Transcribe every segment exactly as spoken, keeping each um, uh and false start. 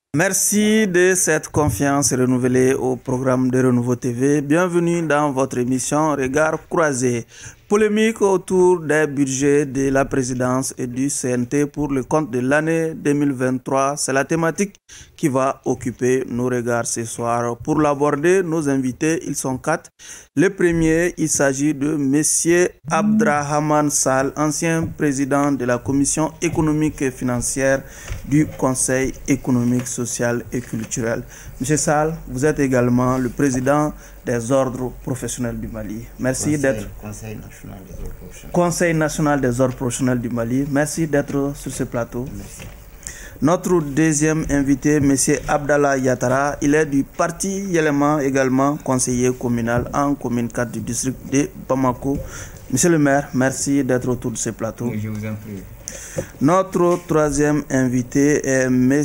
Merci de cette confiance renouvelée au programme de Renouveau T V. Bienvenue dans votre émission Regard croisé. Polémique autour des budgets de la présidence et du C N T pour le compte de l'année deux mille vingt-trois. C'est la thématique qui va occuper nos regards ce soir. Pour l'aborder, nos invités, ils sont quatre. Le premier, il s'agit de M. Abdrahman Sall, ancien président de la Commission économique et financière du Conseil économique, social et culturel. M. Sall, vous êtes également le président des ordres professionnels du Mali. Merci d'être Conseil national des ordres professionnels. Conseil national des ordres professionnels du Mali. Merci d'être sur ce plateau. Merci. Notre deuxième invité, M. Abdallah Yattara, il est du parti Yélema, également conseiller communal en commune quatre du district de Bamako. Monsieur le maire, merci d'être autour de ce plateau. Oui, je vous en prie. Notre troisième invité est M.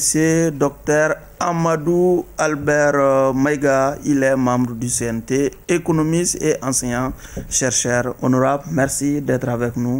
Dr Amadou Albert Maïga. Il est membre du C N T, économiste et enseignant chercheur honorable. Merci d'être avec nous.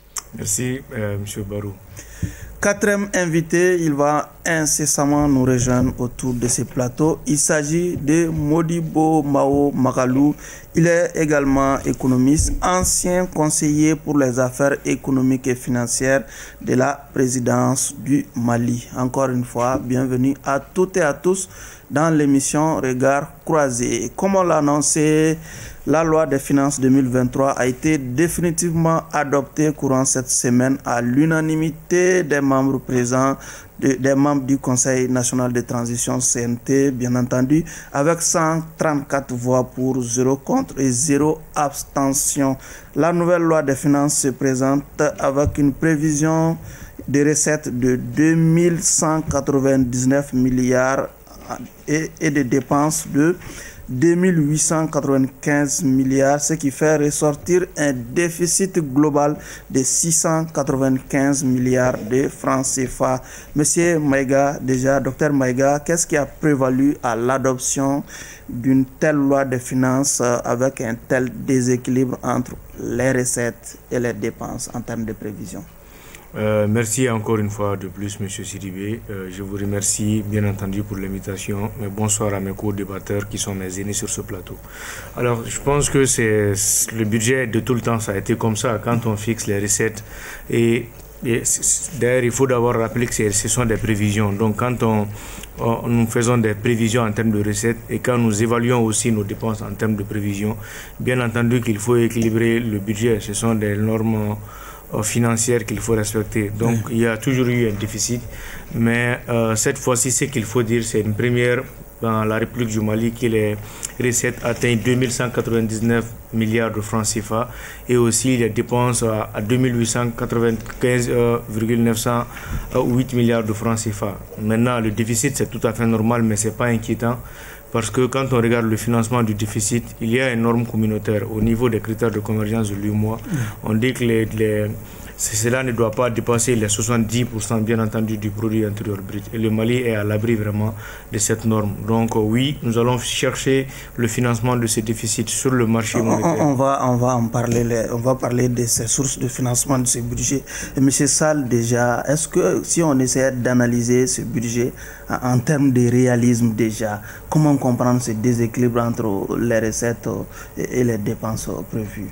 Merci, euh, M. Barou. Quatrième invité, il va incessamment nous rejoindre autour de ce plateau. Il s'agit de Modibo Mao Magalou. Il est également économiste, ancien conseiller pour les affaires économiques et financières de la présidence du Mali. Encore une fois, bienvenue à toutes et à tous dans l'émission Regard croisé. Comme on l'a annoncé, la loi des finances deux mille vingt-trois a été définitivement adoptée courant cette semaine à l'unanimité des membres présents, de, des membres du Conseil national de transition C N T, bien entendu, avec cent trente-quatre voix pour, zéro contre et zéro abstention. La nouvelle loi des finances se présente avec une prévision de recettes de deux mille cent quatre-vingt-dix-neuf milliards et, et de dépenses de deux mille huit cent quatre-vingt-quinze milliards, ce qui fait ressortir un déficit global de six cent quatre-vingt-quinze milliards de francs C F A. Monsieur Maïga, déjà, docteur Maïga, qu'est-ce qui a prévalu à l'adoption d'une telle loi de finances avec un tel déséquilibre entre les recettes et les dépenses en termes de prévision? Euh, merci encore une fois de plus, M. Sidibé. Euh, je vous remercie bien entendu pour l'invitation. Mais bonsoir à mes co-débatteurs qui sont mes aînés sur ce plateau. Alors, je pense que c'est le budget de tout le temps, ça a été comme ça quand on fixe les recettes. Et, et d'ailleurs, il faut d'abord rappeler que ce sont des prévisions. Donc, quand on, on, nous faisons des prévisions en termes de recettes et quand nous évaluons aussi nos dépenses en termes de prévisions, bien entendu qu'il faut équilibrer le budget. Ce sont des normes financière qu'il faut respecter. Donc, oui. Il y a toujours eu un déficit, mais euh, cette fois-ci, ce qu'il faut dire, c'est une première dans la République du Mali que les recettes atteignent deux mille cent quatre-vingt-dix-neuf milliards de francs C F A et aussi les dépenses à, à deux mille huit cent quatre-vingt-quinze virgule neuf cent huit milliards de francs C F A. Maintenant, le déficit, c'est tout à fait normal, mais ce n'est pas inquiétant. Parce que quand on regarde le financement du déficit, il y a une norme communautaire au niveau des critères de convergence de l'U M O A. On dit que les, les, cela ne doit pas dépasser les soixante-dix pour cent bien entendu du produit intérieur brut. Et le Mali est à l'abri vraiment de cette norme. Donc oui, nous allons chercher le financement de ces déficits sur le marché monétaire. On, on, va, on va en parler, on va parler de ces sources de financement de ce budget. Et M. Sall, déjà, est-ce que si on essaie d'analyser ce budget en, en termes de réalisme déjà, comment comprendre ce déséquilibre entre les recettes et, et les dépenses prévues?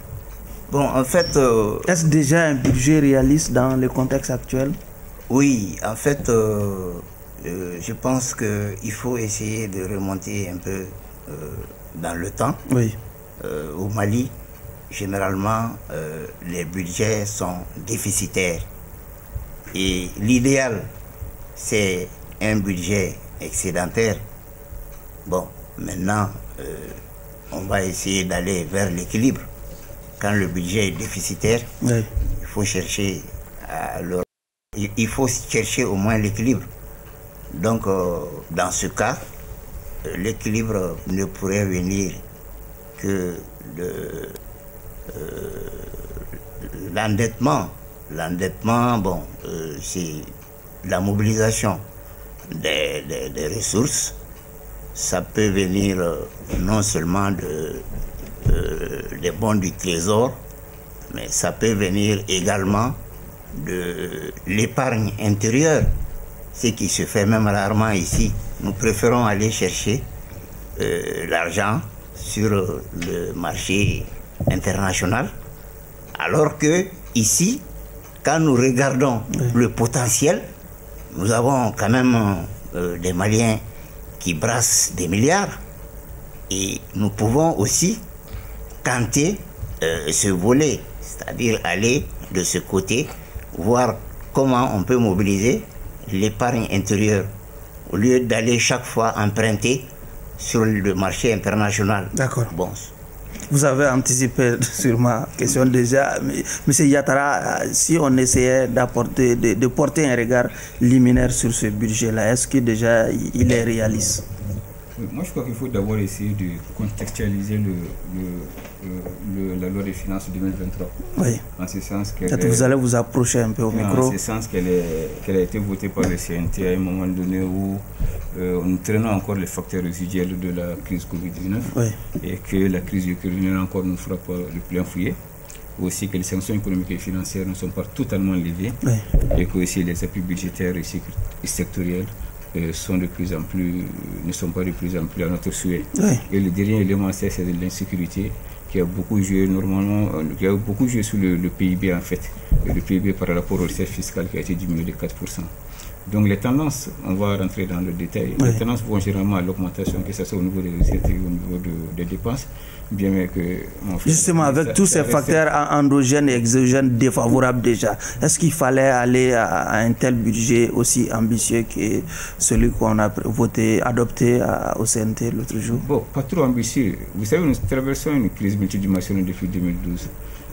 Bon, en fait... Euh, Est-ce déjà un budget réaliste dans le contexte actuel? Oui, en fait, euh, euh, je pense qu'il faut essayer de remonter un peu euh, dans le temps. Oui. Euh, au Mali, généralement, euh, les budgets sont déficitaires. Et l'idéal, c'est un budget excédentaire. Bon, maintenant, euh, on va essayer d'aller vers l'équilibre. Quand le budget est déficitaire, oui. il faut chercher à le... il faut chercher au moins l'équilibre. Donc, euh, dans ce cas, l'équilibre ne pourrait venir que de euh, l'endettement. L'endettement, bon, euh, c'est la mobilisation des, des, des ressources. Ça peut venir euh, non seulement de Euh, des bons du trésor, mais ça peut venir également de l'épargne intérieure. ce qui se fait même rarement ici. Nous préférons aller chercher euh, l'argent sur le marché international, alors que ici, quand nous regardons oui. le potentiel, nous avons quand même euh, des Maliens qui brassent des milliards, et nous pouvons aussi tenter euh, ce volet, c'est-à-dire aller de ce côté, voir comment on peut mobiliser l'épargne intérieure au lieu d'aller chaque fois emprunter sur le marché international. D'accord. Bon. Vous avez anticipé sur ma question déjà. Monsieur Yatara, si on essayait d'apporter, de, de porter un regard liminaire sur ce budget-là, est-ce que déjà il est réaliste? Moi, je crois qu'il faut d'abord essayer de contextualiser le, le, le, la loi des finances deux mille vingt-trois. Oui. En ce sens qu'elle est, vous allez vous approcher un peu au micro. En ce sens qu'elle qu'elle a été votée par le C N T à un moment donné où euh, nous traînons encore les facteurs résiduels de la crise covid dix-neuf oui. et que la crise ukrainienne encore nous frappe le plein fouet. Aussi que les sanctions économiques et financières ne sont pas totalement levées oui. et que aussi les appuis budgétaires et sectoriels sont de plus en plus, ne sont pas de plus en plus à notre souhait. Oui. Et le dernier élément, c'est de l'insécurité qui a beaucoup joué normalement, qui a beaucoup joué sur le, le P I B en fait. Le P I B par rapport aux recettes fiscales qui a été diminué de quatre pour cent. Donc les tendances, on va rentrer dans le détail, oui. les tendances vont généralement à l'augmentation, que ce soit au niveau des recettes et au niveau de, des dépenses. Bien que, fait, Justement, avec ça, tous ça ces facteurs endogènes et exogènes défavorables déjà, est-ce qu'il fallait aller à, à un tel budget aussi ambitieux que celui qu'on a voté, adopté à, au C N T l'autre jour? Bon, pas trop ambitieux. Vous savez, nous traversons une crise multidimensionnelle depuis deux mille douze.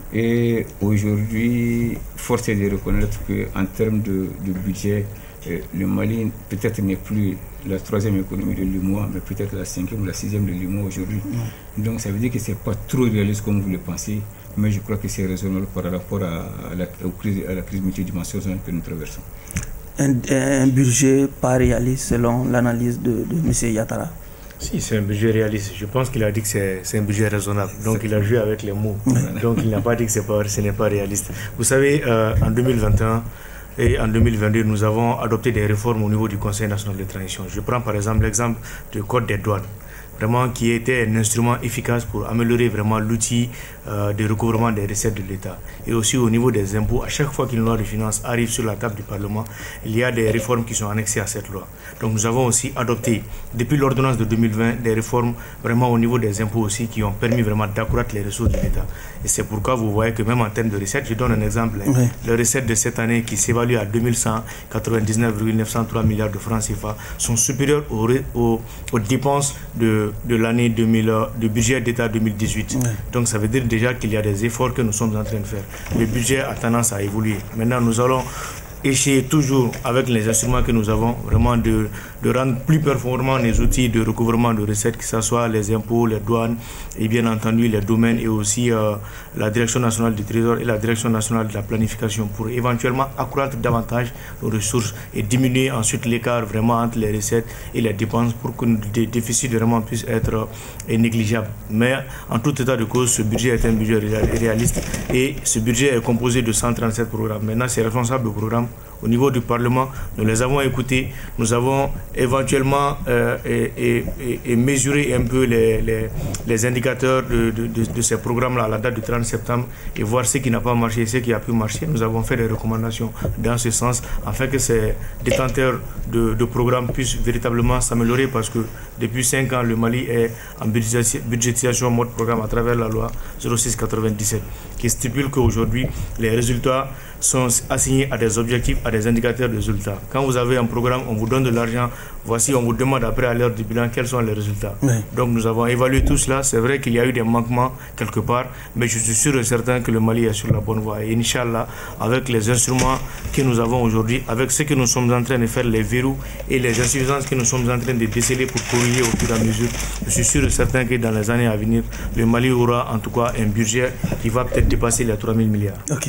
Et aujourd'hui, force est de reconnaître qu'en termes de, de budget, le Mali peut-être n'est plus la troisième économie de l'U M O A, mais peut-être la cinquième ou la sixième de l'U M O A aujourd'hui. Mmh. Donc ça veut dire que ce n'est pas trop réaliste comme vous le pensez, mais je crois que c'est raisonnable par rapport à, à, la, à la crise multidimensionnelle que nous traversons. Un, un budget pas réaliste selon l'analyse de, de M. Yatara? Si, c'est un budget réaliste. Je pense qu'il a dit que c'est un budget raisonnable. Donc il a joué avec les mots. Mmh. Donc il n'a pas dit que pas, ce n'est pas réaliste. Vous savez, euh, en deux mille vingt et un, et en deux mille vingt-deux, nous avons adopté des réformes au niveau du Conseil national de transition. Je prends par exemple l'exemple du Code des douanes, vraiment qui était un instrument efficace pour améliorer vraiment l'outil euh, de recouvrement des recettes de l'État. Et aussi au niveau des impôts, à chaque fois qu'une loi de finances arrive sur la table du Parlement, il y a des réformes qui sont annexées à cette loi. Donc nous avons aussi adopté, depuis l'ordonnance de deux mille vingt, des réformes vraiment au niveau des impôts aussi qui ont permis vraiment d'accroître les ressources de l'État. Et c'est pourquoi vous voyez que même en termes de recettes, je donne un exemple, oui. hein, les recettes de cette année qui s'évaluent à deux mille cent quatre-vingt-dix-neuf virgule neuf cent trois milliards de francs C F A sont supérieures aux, aux, aux dépenses de, de l'année deux mille, du budget d'État deux mille dix-huit. Oui. Donc ça veut dire déjà qu'il y a des efforts que nous sommes en train de faire. Le budget a tendance à évoluer. Maintenant, nous allons essayer toujours, avec les instruments que nous avons, vraiment de, de rendre plus performants les outils de recouvrement de recettes, que ce soit les impôts, les douanes et bien entendu les domaines et aussi euh, la Direction nationale du Trésor et la Direction nationale de la planification pour éventuellement accroître davantage nos ressources et diminuer ensuite l'écart vraiment entre les recettes et les dépenses pour que les déficits vraiment puissent être euh, négligeables. Mais en tout état de cause, ce budget est un budget réaliste et ce budget est composé de cent trente-sept programmes. Maintenant, ces responsables de programme au niveau du Parlement, nous les avons écoutés, nous avons éventuellement euh, et, et, et mesuré un peu les, les, les indicateurs de, de, de, de ces programmes-là à la date du trente septembre et voir ce qui n'a pas marché et ce qui a pu marcher. Nous avons fait des recommandations dans ce sens afin que ces détenteurs de, de programmes puissent véritablement s'améliorer parce que depuis cinq ans, le Mali est en budgétisation mode programme à travers la loi zéro six quatre-vingt-dix-sept qui stipule qu'aujourd'hui, les résultats sont assignés à des objectifs, à des indicateurs de résultats. Quand vous avez un programme, on vous donne de l'argent, voici, on vous demande après à l'heure du bilan quels sont les résultats. Oui. Donc nous avons évalué tout cela. C'est vrai qu'il y a eu des manquements quelque part, mais je suis sûr et certain que le Mali est sur la bonne voie. Et Inch'Allah, avec les instruments que nous avons aujourd'hui, avec ce que nous sommes en train de faire, les verrous et les insuffisances que nous sommes en train de déceler pour corriger au fur et à mesure, je suis sûr et certain que dans les années à venir, le Mali aura en tout cas un budget qui va peut-être dépasser les trois mille milliards. Ok.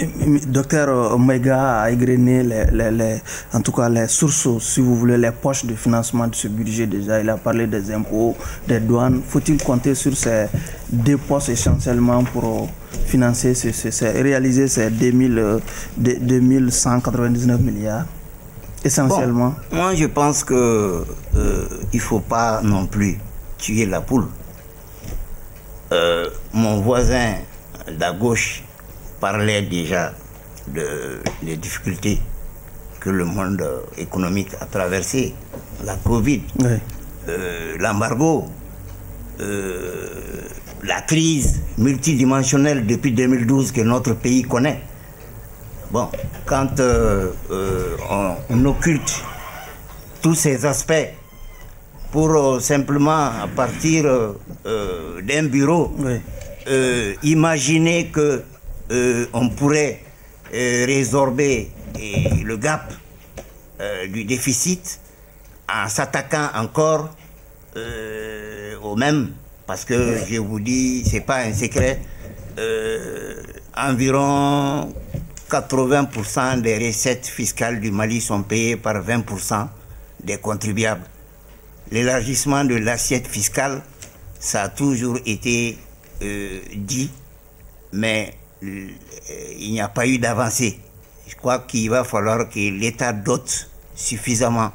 Docteur Maïga a égrené les, les, les, en tout cas les sources, si vous voulez, les poches de financement de ce budget déjà. Il a parlé des impôts, des douanes. Faut-il compter sur ces deux postes essentiellement pour financer, ces, ces, ces, réaliser ces deux mille cent quatre-vingt-dix-neuf milliards? essentiellement? Bon, moi, je pense qu'il euh, ne faut pas non plus tuer la poule. Euh, mon voisin d'à gauche parlait déjà de, des difficultés que le monde économique a traversées, la Covid, oui. euh, l'embargo, euh, la crise multidimensionnelle depuis deux mille douze que notre pays connaît. Bon, quand euh, euh, on, on occulte tous ces aspects pour euh, simplement, à partir euh, euh, d'un bureau, oui. euh, imaginer que euh, on pourrait euh, résorber euh, le gap euh, du déficit en s'attaquant encore euh, au même, parce que je vous dis, c'est pas un secret, euh, environ quatre-vingts pour cent des recettes fiscales du Mali sont payées par vingt pour cent des contribuables. L'élargissement de l'assiette fiscale, ça a toujours été euh, dit, mais euh, il n'y a pas eu d'avancée. Je crois qu'il va falloir que l'État dote suffisamment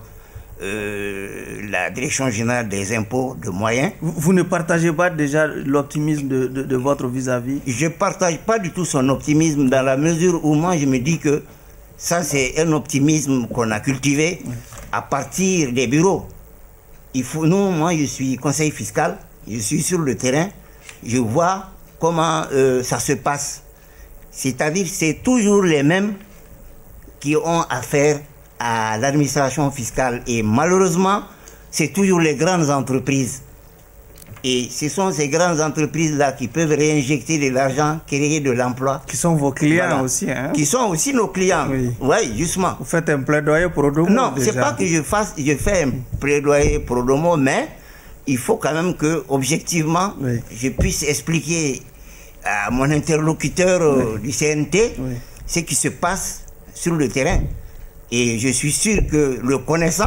euh, la Direction générale des impôts de moyens. Vous, vous ne partagez pas déjà l'optimisme de, de, de votre vis-à-vis? Je ne partage pas du tout son optimisme, dans la mesure où moi je me dis que ça c'est un optimisme qu'on a cultivé à partir des bureaux. Il faut, nous, moi je suis conseiller fiscal, je suis sur le terrain, je vois comment euh, ça se passe. C'est-à-dire c'est toujours les mêmes qui ont affaire à l'administration fiscale et malheureusement c'est toujours les grandes entreprises. Et ce sont ces grandes entreprises-là qui peuvent réinjecter de l'argent, créer de l'emploi. Qui sont vos clients voilà. aussi, hein? Qui sont aussi nos clients. Oui, ouais, justement. Vous faites un plaidoyer pro domo? Non, c'est pas que je fasse, je fais un plaidoyer pro domo, mais il faut quand même que, objectivement, oui. je puisse expliquer à mon interlocuteur oui. du C N T oui. ce qui se passe sur le terrain. Et je suis sûr que le connaissant,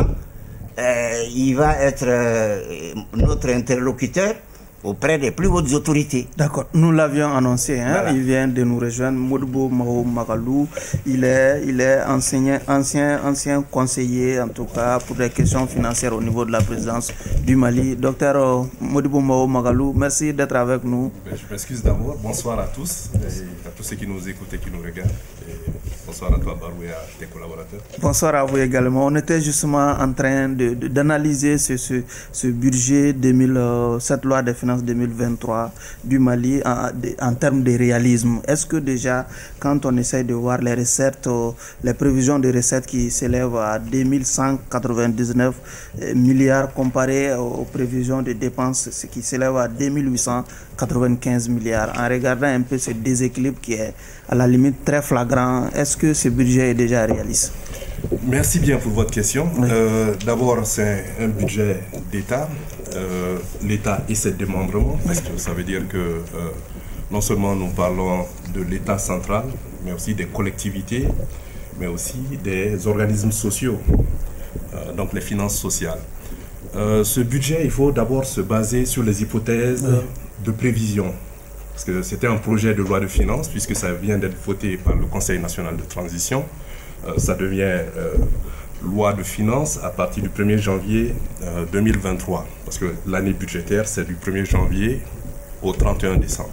Euh, il va être euh, notre interlocuteur auprès des plus hautes autorités. D'accord, nous l'avions annoncé, hein? Voilà. Il vient de nous rejoindre, Modibo Mao Magalou. Il est, il est enseignant, ancien, ancien conseiller, en tout cas, pour des questions financières au niveau de la présidence du Mali. Docteur Modibo Mao Magalou, merci d'être avec nous. Je m'excuse d'abord. Bonsoir à tous, et à tous ceux qui nous écoutent et qui nous regardent. Et bonsoir à toi, Barou, et à tes collaborateurs. Bonsoir à vous également. On était justement en train de, de, d'analyser ce, ce, ce budget deux mille, euh, cette loi des finances deux mille vingt-trois du Mali en, en termes de réalisme. Est-ce que déjà, quand on essaye de voir les recettes, euh, les prévisions de recettes qui s'élèvent à deux mille cent quatre-vingt-dix-neuf milliards comparé aux prévisions de dépenses ce qui s'élève à deux mille huit cent quatre-vingt-quinze milliards, en regardant un peu ce déséquilibre qui est à la limite très flagrant, est-ce que ce budget est déjà réaliste? Merci bien pour votre question. Oui. Euh, d'abord, c'est un budget d'État. Euh, L'État et ses démembrements, parce que ça veut dire que euh, non seulement nous parlons de l'État central, mais aussi des collectivités, mais aussi des organismes sociaux, euh, donc les finances sociales. Euh, ce budget, il faut d'abord se baser sur les hypothèses oui. de prévision. Parce que c'était un projet de loi de finances, puisque ça vient d'être voté par le Conseil national de transition. Euh, ça devient euh, loi de finances à partir du premier janvier euh, deux mille vingt-trois. Parce que l'année budgétaire, c'est du premier janvier au trente et un décembre.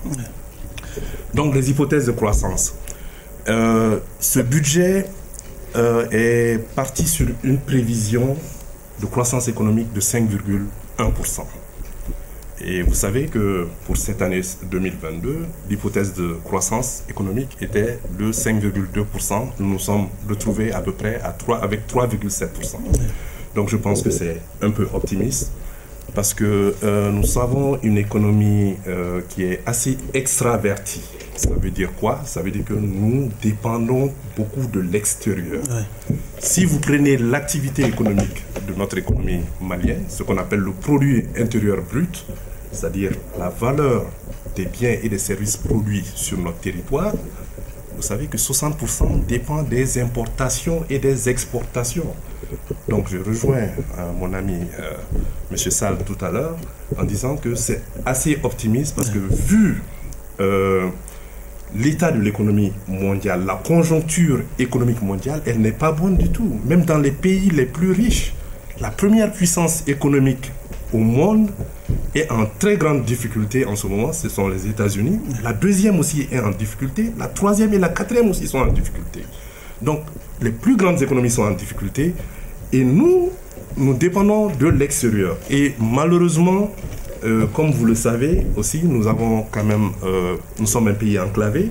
Donc, les hypothèses de croissance. Euh, ce budget euh, est parti sur une prévision de croissance économique de cinq virgule un pour cent. Et vous savez que pour cette année deux mille vingt-deux, l'hypothèse de croissance économique était de cinq virgule deux pour cent. Nous nous sommes retrouvés à peu près à trois, avec trois virgule sept pour cent. Donc je pense que c'est un peu optimiste parce que euh, nous avons une économie euh, qui est assez extravertie. Ça veut dire quoi? Ça veut dire que nous dépendons beaucoup de l'extérieur. Ouais. Si vous prenez l'activité économique de notre économie malienne, ce qu'on appelle le produit intérieur brut, c'est-à-dire la valeur des biens et des services produits sur notre territoire, vous savez que soixante pour cent dépend des importations et des exportations. Donc je rejoins euh, mon ami euh, M. Sall tout à l'heure en disant que c'est assez optimiste parce que vu euh, l'état de l'économie mondiale, la conjoncture économique mondiale, elle n'est pas bonne du tout. Même dans les pays les plus riches, la première puissance économique au monde est en très grande difficulté en ce moment, ce sont les États-Unis. La deuxième aussi est en difficulté, la troisième et la quatrième aussi sont en difficulté. Donc, les plus grandes économies sont en difficulté et nous, nous dépendons de l'extérieur. Et malheureusement, euh, comme vous le savez aussi, nous avons quand même, euh, nous sommes un pays enclavé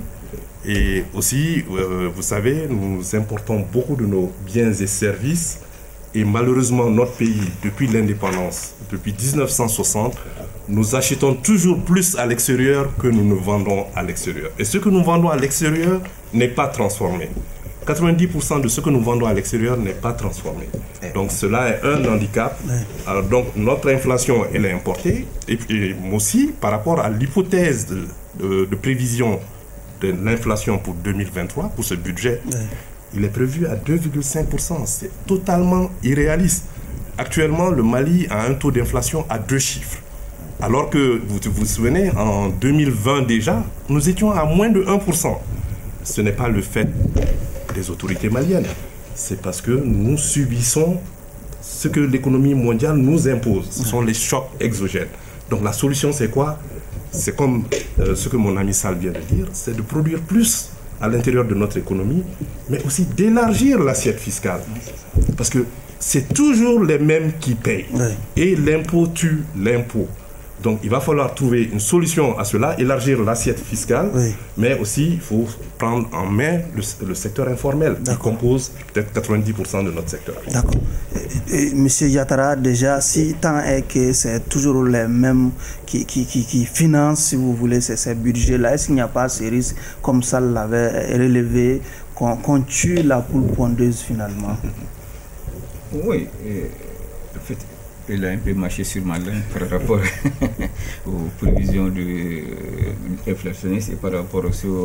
et aussi, euh, vous savez, nous importons beaucoup de nos biens et services. Et malheureusement, notre pays, depuis l'indépendance, depuis mille neuf cent soixante, nous achetons toujours plus à l'extérieur que nous ne vendons à l'extérieur. Et ce que nous vendons à l'extérieur n'est pas transformé. quatre-vingt-dix pour cent de ce que nous vendons à l'extérieur n'est pas transformé. Donc cela est un handicap. Alors donc notre inflation, elle est importée. Et puis aussi, par rapport à l'hypothèse de, de, de prévision de l'inflation pour deux mille vingt-trois, pour ce budget, il est prévu à deux virgule cinq pour cent. C'est totalement irréaliste. Actuellement, le Mali a un taux d'inflation à deux chiffres. Alors que, vous vous souvenez, en deux mille vingt déjà, nous étions à moins de un pour cent. Ce n'est pas le fait des autorités maliennes. C'est parce que nous subissons ce que l'économie mondiale nous impose. Ce sont les chocs exogènes. Donc la solution, c'est quoi? C'est comme euh, ce que mon ami Sall vient de dire, c'est de produire plus à l'intérieur de notre économie, mais aussi d'élargir l'assiette fiscale. Parce que c'est toujours les mêmes qui payent. Oui. Et l'impôt tue l'impôt. Donc il va falloir trouver une solution à cela, élargir l'assiette fiscale, oui. Mais aussi il faut prendre en main le, le secteur informel qui compose peut-être quatre-vingt-dix pour cent de notre secteur. D'accord. Monsieur Yattara, déjà, si tant est que c'est toujours les mêmes qui, qui, qui, qui financent, si vous voulez, ces, ces budgets-là, est-ce qu'il n'y a pas ce risque, comme ça l'avait relevé, qu'on, qu'on tue la poule pondeuse finalement? Oui, et, en fait, il a un peu marché sur ma langue par rapport aux prévisions de euh, inflationnistes et par rapport aussi au,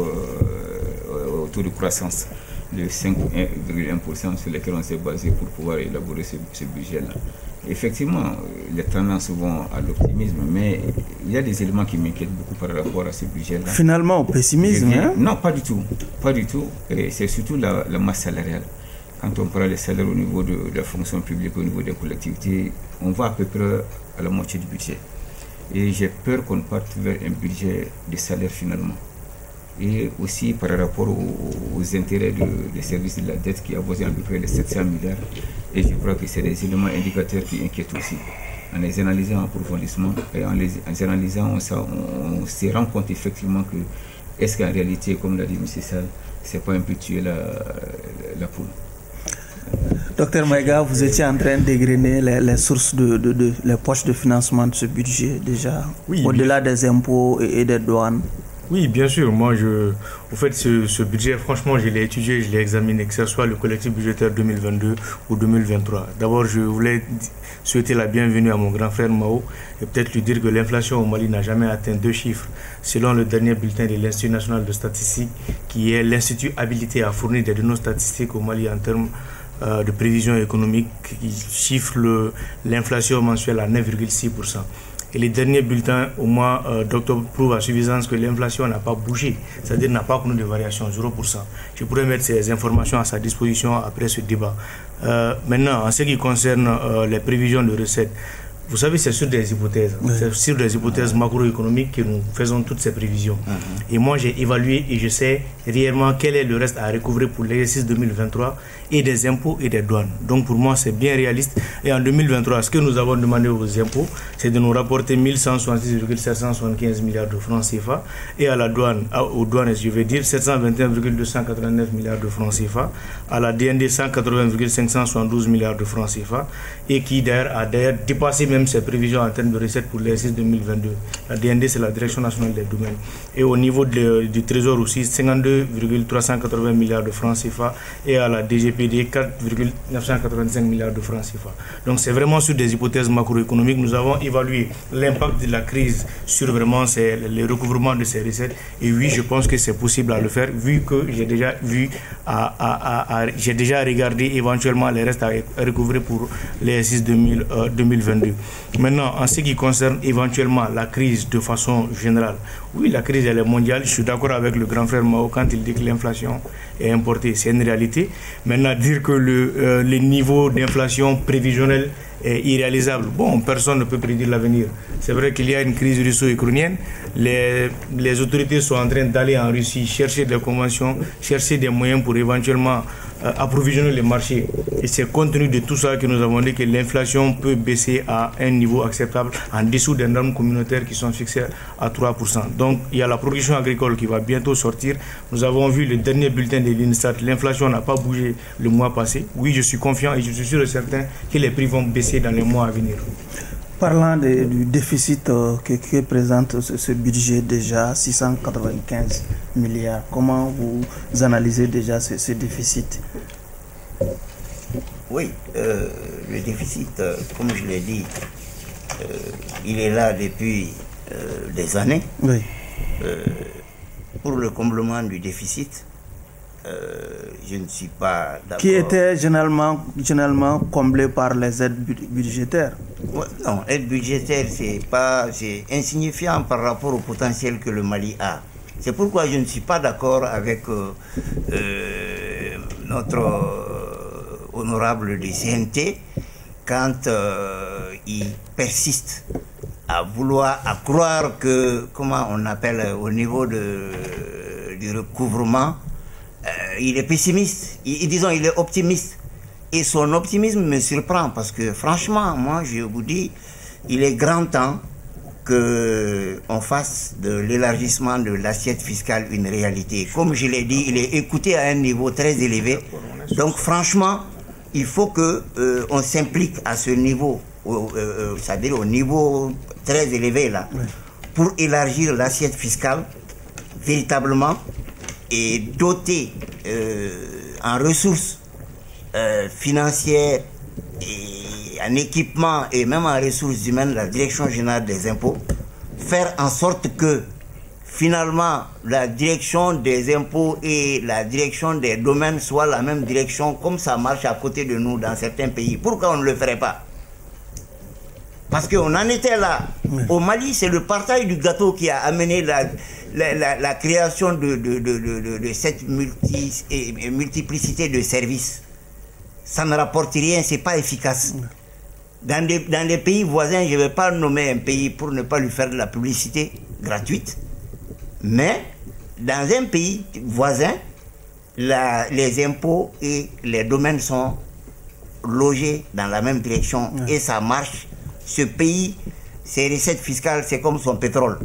euh, au taux de croissance de cinq virgule un pour cent sur lesquels on s'est basé pour pouvoir élaborer ce, ce budget-là. Effectivement, les tendances vont à l'optimisme, mais il y a des éléments qui m'inquiètent beaucoup par rapport à ce budget-là. Finalement, au pessimisme, hein? Non, pas du tout. Pas du tout. Et c'est surtout la, la masse salariale. Quand on parle des salaires au niveau de, de la fonction publique, au niveau des collectivités, on va à peu près à la moitié du budget. Et j'ai peur qu'on parte vers un budget de salaire finalement. Et aussi par rapport aux, aux intérêts de, des services de la dette qui avoisinent à peu près les sept cents milliards. Et je crois que c'est des éléments indicateurs qui inquiètent aussi. En les analysant en profondissement et en les en analysant, on, on, on se rend compte effectivement que est-ce qu'en réalité, comme l'a dit M. Sall, c'est pas un peu tuer la, la poule. Docteur Maïga, vous étiez en train d'égrener les, les sources de, de, de les poches de financement de ce budget déjà, oui, au-delà des impôts et, et des douanes. Oui, bien sûr. Moi, je, au fait, ce, ce budget, franchement, je l'ai étudié, je l'ai examiné, que ce soit le collectif budgétaire deux mille vingt-deux ou deux mille vingt-trois. D'abord, je voulais souhaiter la bienvenue à mon grand frère Mao et peut-être lui dire que l'inflation au Mali n'a jamais atteint deux chiffres, selon le dernier bulletin de l'Institut national de statistique, qui est l'institut habilité à fournir des données statistiques au Mali en termes euh, de prévision économique, qui chiffre le, l'inflation mensuelle à neuf virgule six pour cent. Et les derniers bulletins au mois euh, d'octobre prouvent à suffisance que l'inflation n'a pas bougé, c'est-à-dire n'a pas connu de variation, zéro pour cent. Je pourrais mettre ces informations à sa disposition après ce débat. Euh, maintenant, en ce qui concerne euh, les prévisions de recettes, vous savez, c'est sur des hypothèses. Oui. C'est sur des hypothèses macroéconomiques que nous faisons toutes ces prévisions. Uh-huh. Et moi, j'ai évalué et je sais réellement quel est le reste à recouvrer pour l'exercice deux mille vingt-trois et des impôts et des douanes. Donc, pour moi, c'est bien réaliste. Et en deux mille vingt-trois, ce que nous avons demandé aux impôts, c'est de nous rapporter mille cent soixante-six virgule sept cent soixante-quinze milliards de francs C F A et à la douane, à, aux douanes, je vais dire, sept cent vingt et un virgule deux cent quatre-vingt-neuf milliards de francs C F A, à la D N D, cent quatre-vingts virgule cinq cent soixante-douze milliards de francs C F A et qui, d'ailleurs, a d'ailleurs dépassé même ses prévisions en termes de recettes pour l'exercice deux mille vingt-deux. La D N D, c'est la Direction nationale des domaines. Et au niveau de, du Trésor aussi, cinquante-deux virgule trois cent quatre-vingts milliards de francs C F A et à la D G P D, quatre virgule neuf cent quatre-vingt-cinq milliards de francs C F A. Donc c'est vraiment sur des hypothèses macroéconomiques. Nous avons évalué l'impact de la crise sur vraiment ces, le recouvrement de ces recettes. Et oui, je pense que c'est possible à le faire, vu que j'ai déjà vu, à, à, à, à, j'ai déjà regardé éventuellement les restes à recouvrer pour l'exercice deux mille vingt-deux. Maintenant, en ce qui concerne éventuellement la crise de façon générale, oui, la crise elle est mondiale. Je suis d'accord avec le grand frère Mao quand il dit que l'inflation est importée. C'est une réalité. Maintenant, dire que le, euh, les niveaux d'inflation prévisionnelle est irréalisable. Bon, personne ne peut prédire l'avenir. C'est vrai qu'il y a une crise russo-ukrainienne. Les, les autorités sont en train d'aller en Russie chercher des conventions, chercher des moyens pour éventuellement euh, approvisionner les marchés. Et c'est compte tenu de tout ça que nous avons dit que l'inflation peut baisser à un niveau acceptable en dessous des normes communautaires qui sont fixées à trois pour cent. Donc, il y a la production agricole qui va bientôt sortir. Nous avons vu le dernier bulletin de l'INSTAT. L'inflation n'a pas bougé le mois passé. Oui, je suis confiant et je suis sûr et certain que les prix vont baisser dans les mois à venir. Parlant de, du déficit euh, que, que présente ce, ce budget déjà, six cent quatre-vingt-quinze milliards, comment vous analysez déjà ce, ce déficit? Oui, euh, le déficit, euh, comme je l'ai dit, euh, il est là depuis euh, des années. Oui. Euh, pour le comblement du déficit, Euh, je ne suis pas d'accord. Qui était généralement, généralement comblé par les aides budgétaires. Ouais, non, aide budgétaire, c'est pas, c'est insignifiant par rapport au potentiel que le Mali a. C'est pourquoi je ne suis pas d'accord avec euh, euh, notre euh, honorable du C N T quand euh, il persiste à vouloir, à croire que, comment on appelle, au niveau de, du recouvrement, Euh, il est pessimiste, il, disons il est optimiste. Et son optimisme me surprend parce que franchement, moi je vous dis, il est grand temps qu'on fasse de l'élargissement de l'assiette fiscale une réalité. Comme je l'ai dit, il est écouté à un niveau très élevé. Donc franchement, il faut qu'on euh, s'implique à ce niveau, au, euh, c'est-à-dire au niveau très élevé là, pour élargir l'assiette fiscale véritablement et doté euh, en ressources euh, financières et en équipement et même en ressources humaines la direction générale des impôts, faire en sorte que finalement la direction des impôts et la direction des domaines soient la même direction comme ça marche à côté de nous dans certains pays. Pourquoi on ne le ferait pas? Parce qu'on en était là. Oui. Au Mali, c'est le partage du gâteau qui a amené la, la, la, la création de, de, de, de, de cette multi, et multiplicité de services. Ça ne rapporte rien, c'est pas efficace. Oui. Dans des, dans des pays voisins, je ne vais pas nommer un pays pour ne pas lui faire de la publicité gratuite, mais dans un pays voisin, la, les impôts et les domaines sont logés dans la même direction oui. et ça marche. Ce pays, ses recettes fiscales, c'est comme son pétrole.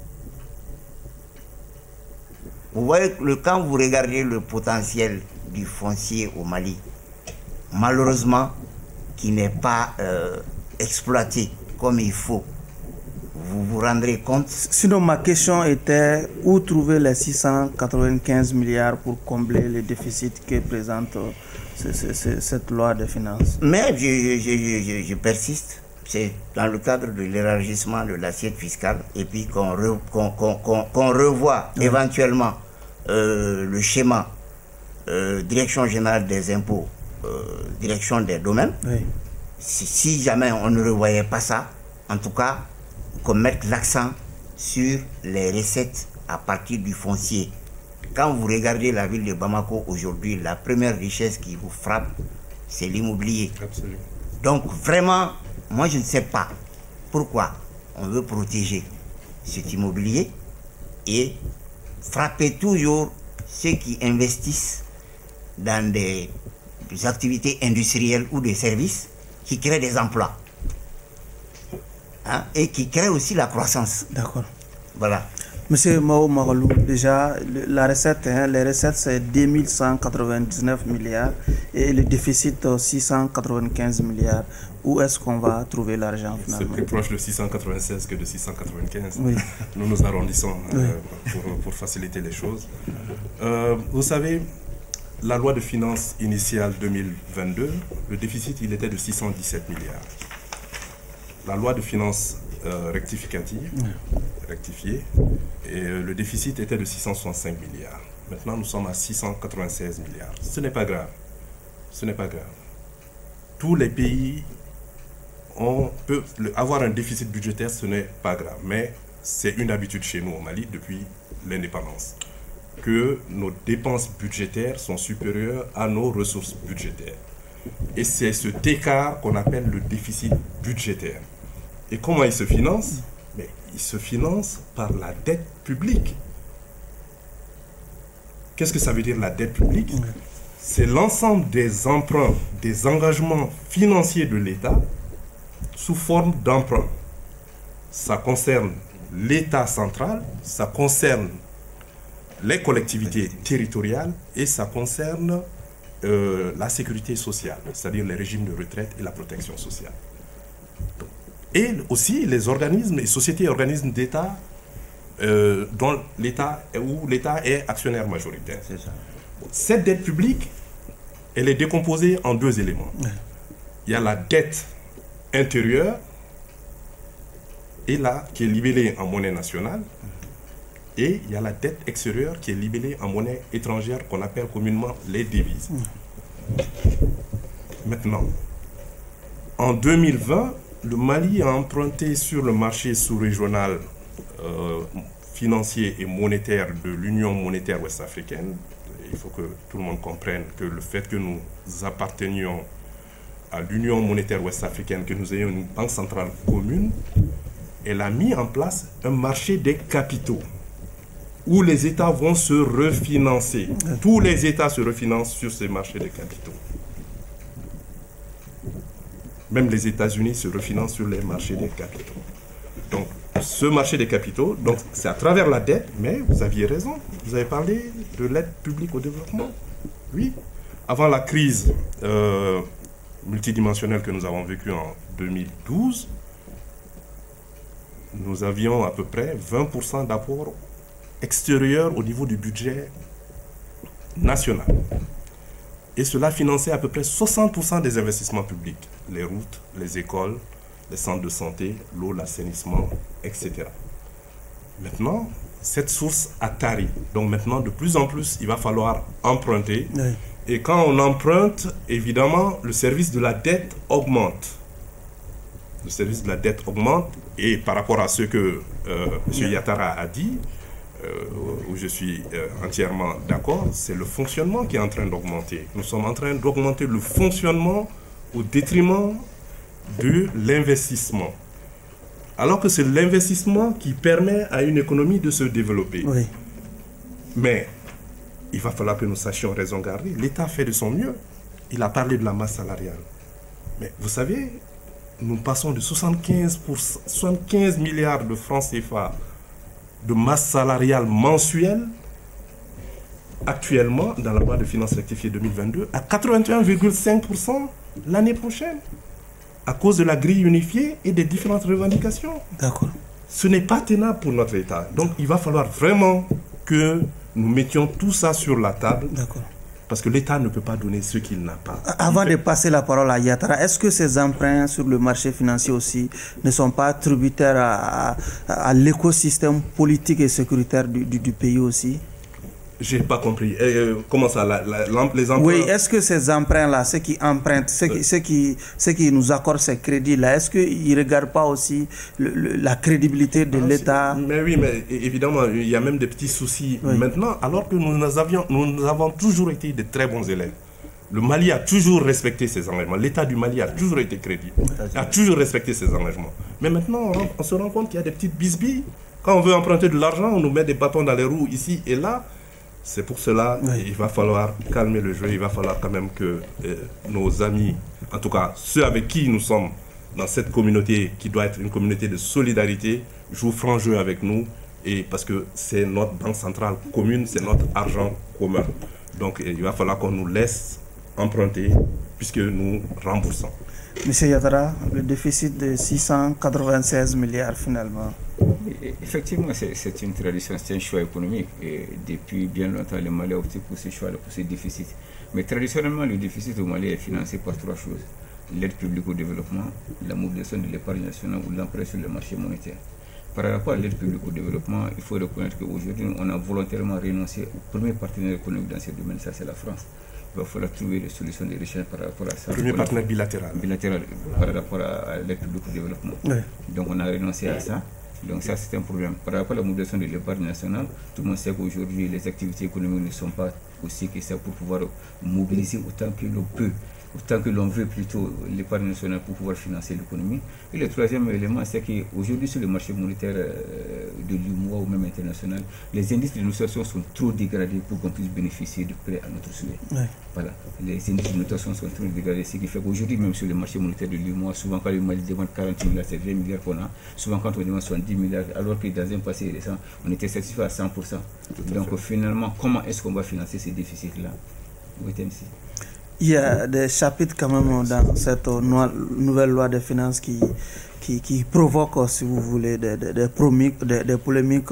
Vous voyez, le, quand vous regardez le potentiel du foncier au Mali, malheureusement, qui n'est pas euh, exploité comme il faut, vous vous rendrez compte. Sinon, ma question était où trouver les six cent quatre-vingt-quinze milliards pour combler les déficits que présente euh, ce, ce, ce, cette loi de finances? Mais je, je, je, je persiste. C'est dans le cadre de l'élargissement de l'assiette fiscale et puis qu'on re, qu'on, qu'on, qu'on, qu'on revoit oui. éventuellement euh, le schéma euh, direction générale des impôts, euh, direction des domaines. Oui. Si, si jamais on ne revoyait pas ça, en tout cas, qu'on mette l'accent sur les recettes à partir du foncier. Quand vous regardez la ville de Bamako aujourd'hui, la première richesse qui vous frappe, c'est l'immobilier. Absolument. Donc vraiment, moi je ne sais pas pourquoi on veut protéger cet immobilier et frapper toujours ceux qui investissent dans des, des activités industrielles ou des services qui créent des emplois hein, et qui créent aussi la croissance. D'accord. Voilà. Monsieur Mao Magalou, déjà, la recette, hein, les recettes, c'est deux mille cent quatre-vingt-dix-neuf milliards et le déficit, six cent quatre-vingt-quinze milliards. Où est-ce qu'on va trouver l'argent finalement? C'est plus proche de six cent quatre-vingt-seize que de six cent quatre-vingt-quinze. Oui. Nous nous arrondissons oui. euh, pour, pour faciliter les choses. Euh, vous savez, la loi de finances initiale deux mille vingt-deux, le déficit, il était de six cent dix-sept milliards. La loi de finances euh, rectificative, oui. rectifiée, et euh, le déficit était de six cent soixante-cinq milliards. Maintenant, nous sommes à six cent quatre-vingt-seize milliards. Ce n'est pas grave. Ce n'est pas grave. Tous les pays on peut avoir un déficit budgétaire, ce n'est pas grave. Mais c'est une habitude chez nous au Mali depuis l'indépendance, que nos dépenses budgétaires sont supérieures à nos ressources budgétaires. Et c'est cet écart qu'on appelle le déficit budgétaire. Et comment il se finance? Mais il se finance par la dette publique. Qu'est-ce que ça veut dire la dette publique? C'est l'ensemble des emprunts, des engagements financiers de l'État sous forme d'emprunts. Ça concerne l'État central, ça concerne les collectivités territoriales et ça concerne euh, la sécurité sociale, c'est-à-dire les régimes de retraite et la protection sociale. Et aussi les organismes, les sociétés et organismes d'État euh, dont l'État, où l'État est actionnaire majoritaire. C'est ça. Cette dette publique, elle est décomposée en deux éléments. Il y a la dette intérieure, et là, qui est libellée en monnaie nationale, et il y a la dette extérieure qui est libellée en monnaie étrangère qu'on appelle communément les devises. Maintenant, en deux mille vingt, le Mali a emprunté sur le marché sous-régional euh, financier et monétaire de l'Union monétaire ouest-africaine. Il faut que tout le monde comprenne que le fait que nous appartenions à l'Union monétaire ouest-africaine, que nous ayons une banque centrale commune, elle a mis en place un marché des capitaux où les États vont se refinancer. Tous les États se refinancent sur ces marchés des capitaux. Même les États-Unis se refinancent sur les marchés des capitaux. Donc, ce marché des capitaux, donc c'est à travers la dette, mais vous aviez raison, vous avez parlé de l'aide publique au développement. Oui, avant la crise euh, multidimensionnelle que nous avons vécue en deux mille douze, nous avions à peu près vingt pour cent d'apport extérieur au niveau du budget national. Et cela finançait à peu près soixante pour cent des investissements publics, les routes, les écoles, les centres de santé, l'eau, l'assainissement, et cetera. Maintenant, cette source a tari. Donc maintenant, de plus en plus, il va falloir emprunter. Oui. Et quand on emprunte, évidemment, le service de la dette augmente. Le service de la dette augmente. Et par rapport à ce que euh, M. Yatara a dit, euh, où je suis euh, entièrement d'accord, c'est le fonctionnement qui est en train d'augmenter. Nous sommes en train d'augmenter le fonctionnement au détriment de l'investissement. Alors que c'est l'investissement qui permet à une économie de se développer. Oui. Mais il va falloir que nous sachions raison garder. L'État fait de son mieux. Il a parlé de la masse salariale. Mais vous savez, nous passons de soixante-quinze pour cent, soixante-quinze milliards de francs C F A de masse salariale mensuelle actuellement dans la loi de finances rectifiée deux mille vingt-deux à quatre-vingt-un virgule cinq pour cent l'année prochaine à cause de la grille unifiée et des différentes revendications. D'accord. Ce n'est pas tenable pour notre État. Donc il va falloir vraiment que nous mettions tout ça sur la table. D'accord. Parce que l'État ne peut pas donner ce qu'il n'a pas. Avant de passer la parole à Yatara, est-ce que ces emprunts sur le marché financier aussi ne sont pas tributaires à, à, à l'écosystème politique et sécuritaire du, du, du pays aussi? Je n'ai pas compris. Euh, comment ça, la, la, les emprunts? Oui, est-ce que ces emprunts-là, ceux qui empruntent, ceux qui, ceux qui, ceux qui nous accordent ces crédits-là, est-ce qu'ils ne regardent pas aussi le, le, la crédibilité de ah, l'État? Mais oui, mais évidemment, il y a même des petits soucis oui. maintenant, alors que nous, nous, avions, nous, nous avons toujours été de très bons élèves. Le Mali a toujours respecté ses engagements. L'État du Mali a toujours été crédible, a toujours respecté ses engagements. Mais maintenant, on, on se rend compte qu'il y a des petites bisbilles. Quand on veut emprunter de l'argent, on nous met des bâtons dans les roues ici et là. C'est pour cela oui. il va falloir calmer le jeu, il va falloir quand même que euh, nos amis, en tout cas ceux avec qui nous sommes dans cette communauté qui doit être une communauté de solidarité, jouent franc jeu avec nous, et parce que c'est notre banque centrale commune, c'est notre argent commun. Donc il va falloir qu'on nous laisse emprunter puisque nous remboursons. Monsieur Yatara, le déficit de six cent quatre-vingt-seize milliards finalement. Effectivement, c'est une tradition, c'est un choix économique. Et depuis bien longtemps, le Mali a opté pour ce choix, pour ce déficit. Mais traditionnellement, le déficit au Mali est financé par trois choses. L'aide publique au développement, la mobilisation de l'épargne nationale ou l'emprunt sur le marché monétaire. Par rapport à l'aide publique au développement, il faut reconnaître qu'aujourd'hui, on a volontairement renoncé au premier partenaire économique dans ce domaine, ça c'est la France. il va falloir trouver des solutions de recherche par rapport à ça. Premier partenaire bilatéral. Bilatéral par rapport à l'aide publique au développement. Ouais. Donc on a renoncé à ça. Donc ça c'est un problème. Par rapport à la mobilisation de l'épargne nationale, tout le monde sait qu'aujourd'hui les activités économiques ne sont pas aussi que ça pour pouvoir mobiliser autant que l'on peut, autant que l'on veut plutôt l'épargne nationale pour pouvoir financer l'économie. Et le troisième élément, c'est qu'aujourd'hui sur le marché monétaire de l'U M O A ou même international, les indices de notation sont trop dégradés pour qu'on puisse bénéficier de prêts à notre souhait. Ouais. Voilà, les indices de notation sont trop dégradés, ce qui fait qu'aujourd'hui même sur le marché monétaire de l'U M O A, souvent quand le Mali demande quarante milliards, c'est vingt milliards qu'on a, souvent quand on demande soixante-dix milliards, alors que dans un passé récent, on était satisfait à cent pour cent. Donc finalement, comment est-ce qu'on va financer ces déficits-là? Il y a des chapitres quand même dans cette nouvelle loi des finances qui, qui, qui provoquent, si vous voulez, des, des, des, polémiques, des, des polémiques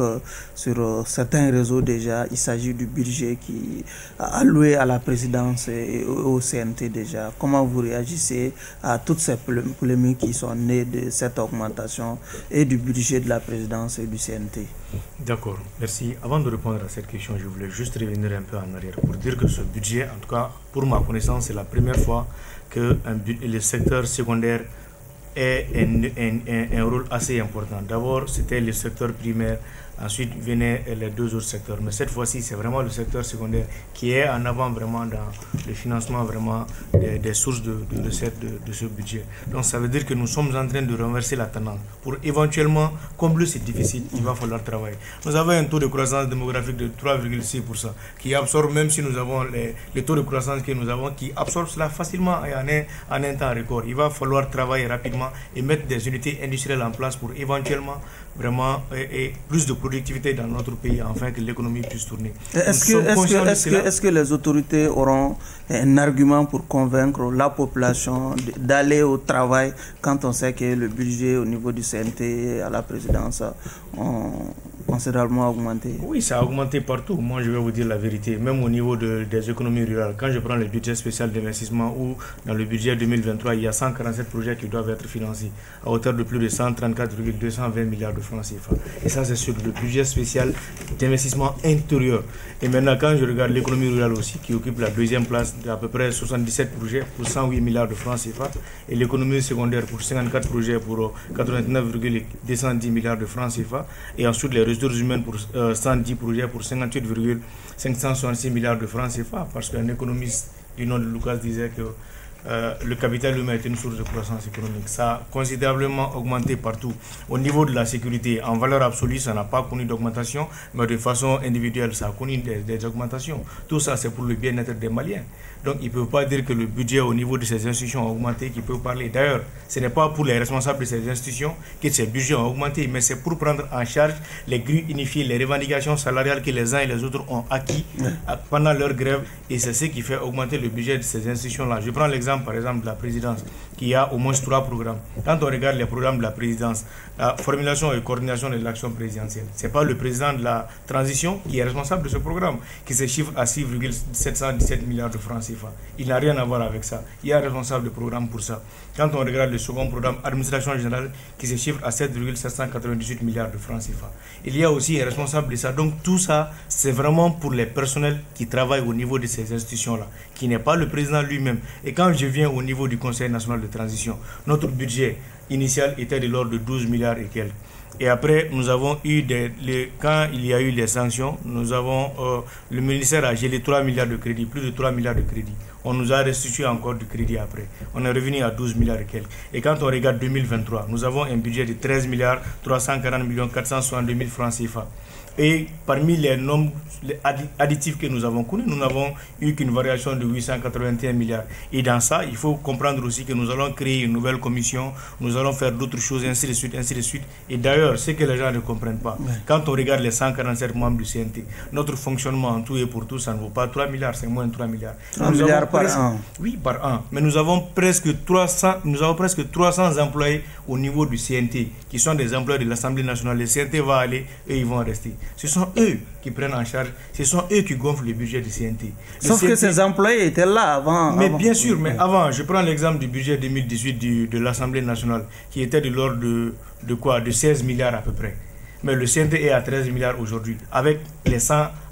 sur certains réseaux déjà. Il s'agit du budget qui est alloué à la présidence et au C N T déjà. Comment vous réagissez à toutes ces polémiques qui sont nées de cette augmentation et du budget de la présidence et du C N T? D'accord, merci. Avant de répondre à cette question, je voulais juste revenir un peu en arrière pour dire que ce budget, en tout cas pour ma connaissance, c'est la première fois que un, le secteur secondaire ait un, un, un, un rôle assez important. D'abord, c'était le secteur primaire, ensuite venaient les deux autres secteurs. Mais cette fois-ci, c'est vraiment le secteur secondaire qui est en avant vraiment dans le financement vraiment des, des sources de, de recettes de, de ce budget. Donc ça veut dire que nous sommes en train de renverser la tendance. Pour éventuellement combler ce déficit, il va falloir travailler. Nous avons un taux de croissance démographique de trois virgule six pour cent qui absorbe, même si nous avons les, les taux de croissance que nous avons, qui absorbe cela facilement et en un, en un temps record. Il va falloir travailler rapidement et mettre des unités industrielles en place pour éventuellement vraiment et, et plus de productivité dans notre pays afin que l'économie puisse tourner. Est-ce que, est que, est que, est que les autorités auront un argument pour convaincre la population d'aller au travail quand on sait que le budget au niveau du C N T à la présidence ont considérablement augmenté? Oui, ça a augmenté partout. Moi, je vais vous dire la vérité. Même au niveau de, des économies rurales, quand je prends le budget spécial d'investissement où dans le budget deux mille vingt-trois, il y a cent quarante-sept projets qui doivent être financés à hauteur de plus de cent trente-quatre virgule deux cent vingt milliards de francs C F A. Et ça, c'est sur le budget spécial d'investissement intérieur. Et maintenant, quand je regarde l'économie rurale aussi, qui occupe la deuxième place d'à peu près soixante-dix-sept projets pour cent huit milliards de francs C F A, et l'économie secondaire pour cinquante-quatre projets pour quatre-vingt-neuf virgule deux cent dix milliards de francs C F A, et ensuite les ressources humaines pour euh, cent dix projets pour cinquante-huit virgule cinq cent soixante-six milliards de francs C F A, parce qu'un économiste du nom de Lucas disait que Euh, le capital humain est une source de croissance économique. Ça a considérablement augmenté partout. Au niveau de la sécurité, en valeur absolue, ça n'a pas connu d'augmentation, mais de façon individuelle, ça a connu des, des augmentations. Tout ça, c'est pour le bien-être des Maliens. Donc, ils ne peuvent pas dire que le budget au niveau de ces institutions a augmenté, qu'ils peuvent parler. D'ailleurs, ce n'est pas pour les responsables de ces institutions que ces budgets ont augmenté, mais c'est pour prendre en charge les grilles unifiées, les revendications salariales que les uns et les autres ont acquis pendant leur grève, et c'est ce qui fait augmenter le budget de ces institutions-là. Je prends l'exemple par exemple de la présidence qui a au moins trois programmes. Quand on regarde les programmes de la présidence, la formulation et coordination de l'action présidentielle, ce n'est pas le président de la transition qui est responsable de ce programme, qui se chiffre à six virgule sept cent dix-sept milliards de francs C F A. Il n'a rien à voir avec ça. Il y a un responsable de programme pour ça. Quand on regarde le second programme, administration générale, qui se chiffre à sept virgule sept cent quatre-vingt-dix-huit milliards de francs C F A. Il y a aussi un responsable de ça. Donc tout ça, c'est vraiment pour les personnels qui travaillent au niveau de ces institutions-là, qui n'est pas le président lui-même. Et quand je viens au niveau du Conseil national de transition, notre budget initial était de l'ordre de douze milliards et quelques. Et après, nous avons eu des, les, quand il y a eu les sanctions, nous avons, euh, le ministère a gelé trois milliards de crédits, plus de trois milliards de crédits. On nous a restitué encore du crédit après. On est revenu à douze milliards et quelques. Et quand on regarde deux mille vingt-trois, nous avons un budget de treize milliards trois cent quarante millions quatre cent soixante-deux mille francs C F A. Et parmi les nombres additifs que nous avons connus, nous n'avons eu qu'une variation de huit cent quatre-vingt-un milliards. Et dans ça, il faut comprendre aussi que nous allons créer une nouvelle commission, nous allons faire d'autres choses, ainsi de suite, ainsi de suite. Et d'ailleurs, ce que les gens ne comprennent pas, ouais. Quand on regarde les cent quarante-sept membres du C N T, notre fonctionnement en tout et pour tout, ça ne vaut pas trois milliards, c'est moins de trois milliards. trois milliards par presque, an. Oui, par an. Mais nous avons presque trois cents, nous avons presque trois cents employés au niveau du C N T, qui sont des employés de l'Assemblée nationale. Le C N T va aller et ils vont rester. Ce sont eux qui prennent en charge, ce sont eux qui gonflent le budget du C N T. Le Sauf C N T, que ces employés étaient là avant. Mais avant. bien sûr, mais avant, je prends l'exemple du budget deux mille dix-huit du, de l'Assemblée nationale, qui était de l'ordre de, de quoi, de seize milliards à peu près. Mais le C N T est à treize milliards aujourd'hui, avec les cent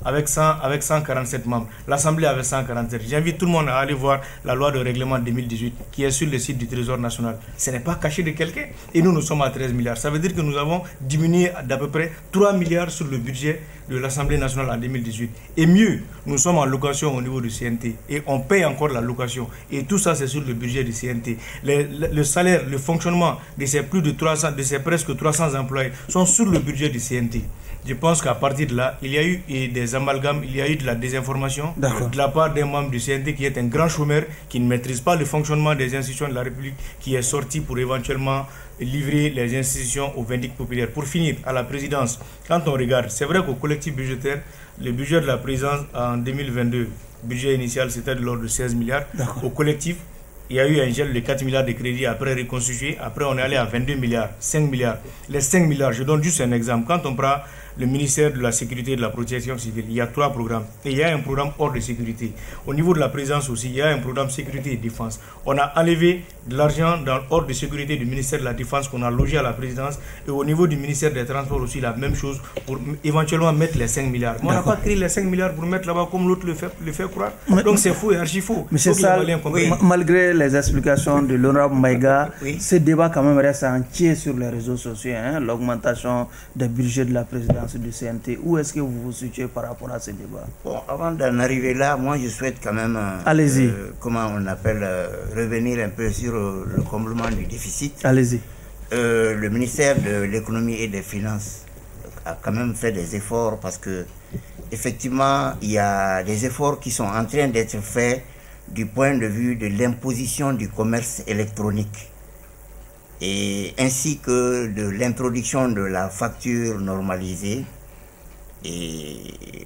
avec, cent, avec cent quarante-sept membres. L'Assemblée avait cent quarante-sept. J'invite tout le monde à aller voir la loi de règlement deux mille dix-huit qui est sur le site du Trésor national. Ce n'est pas caché de quelqu'un. Et nous, nous sommes à treize milliards. Ça veut dire que nous avons diminué d'à peu près trois milliards sur le budget de l'Assemblée nationale en deux mille dix-huit. Et mieux, nous sommes en location au niveau du C N T. Et on paye encore la location. Et tout ça, c'est sur le budget du C N T. Le, le, le salaire, le fonctionnement de ces plus de trois cents, de ces presque trois cents employés sont sur le budget du C N T. Je pense qu'à partir de là, il y a eu des amalgames, il y a eu de la désinformation de la part d'un membre du C N T qui est un grand chômeur, qui ne maîtrise pas le fonctionnement des institutions de la République, qui est sorti pour éventuellement livrer les institutions aux vindictes populaires. Pour finir, à la présidence, quand on regarde, c'est vrai qu'au collectif budgétaire, le budget de la présidence en deux mille vingt-deux, budget initial, c'était de l'ordre de seize milliards. Au collectif, il y a eu un gel de quatre milliards de crédits après reconstitué. Après, on est allé à vingt-deux milliards, cinq milliards. Les cinq milliards, je donne juste un exemple. Quand on prend le ministère de la Sécurité et de la Protection civile, il y a trois programmes. Et il y a un programme hors de sécurité. Au niveau de la présidence aussi, il y a un programme sécurité et défense. On a enlevé de l'argent dans hors de sécurité du ministère de la Défense qu'on a logé à la présidence. Et au niveau du ministère des Transports aussi, la même chose pour éventuellement mettre les cinq milliards. Mais on n'a pas créé les cinq milliards pour mettre là-bas comme l'autre le fait, le fait croire. Mais, donc c'est faux et archi faux. Monsieur Sall, oui. Malgré les explications de l'honorable Maïga, oui. ce débat quand même reste entier sur les réseaux sociaux. Hein, l'augmentation des budgets de la présidence du C N T. Où est-ce que vous vous situez par rapport à ce débat? Bon, avant d'en arriver là, moi je souhaite quand même, Allez-y. Euh, comment on appelle, euh, revenir un peu sur euh, le comblement du déficit. Allez-y. Euh, le ministère de l'économie et des finances a quand même fait des efforts parce que effectivement il y a des efforts qui sont en train d'être faits du point de vue de l'imposition du commerce électronique et ainsi que de l'introduction de la facture normalisée et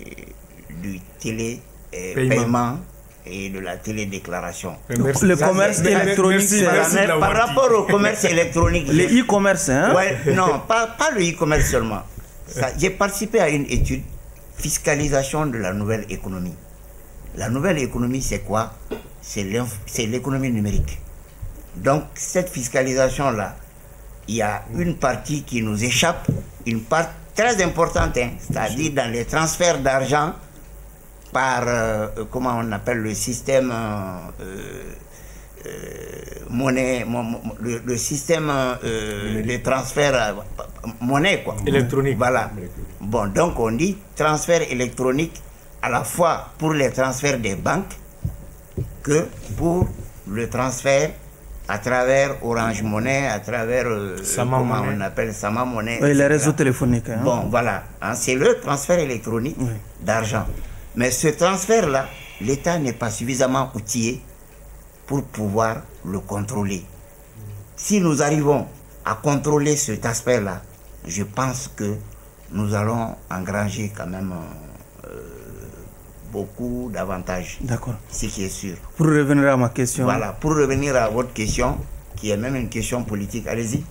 du télé-paiement et de la télédéclaration. Merci. Le commerce merci, électronique, merci, merci, merci, par rapport au commerce électronique. Le e-commerce, hein? Ouais, non, pas, pas le e-commerce seulement. J'ai participé à une étude fiscalisation de la nouvelle économie. La nouvelle économie, c'est quoi? C'est l'économie numérique. Donc, cette fiscalisation-là, il y a une partie qui nous échappe, une part très importante, hein, c'est-à-dire dans les transferts d'argent par, euh, comment on appelle le système euh, euh, monnaie, mon, mon, le, le système euh, de transfert euh, monnaie, quoi. Électronique. Voilà. Bon, donc on dit transfert électronique à la fois pour les transferts des banques que pour le transfert à travers Orange Monnaie, à travers euh, comment monnaie. on appelle Sama Monnaie. Oui, les réseaux téléphoniques. Hein. Bon, voilà. Hein, c'est le transfert électronique oui. d'argent. Mais ce transfert-là, l'État n'est pas suffisamment outillé pour pouvoir le contrôler. Si nous arrivons à contrôler cet aspect-là, je pense que nous allons engranger quand même euh, beaucoup d'avantages. D'accord. Ce qui est sûr. Pour revenir à ma question. Voilà, pour revenir à votre question, qui est même une question politique, allez-y.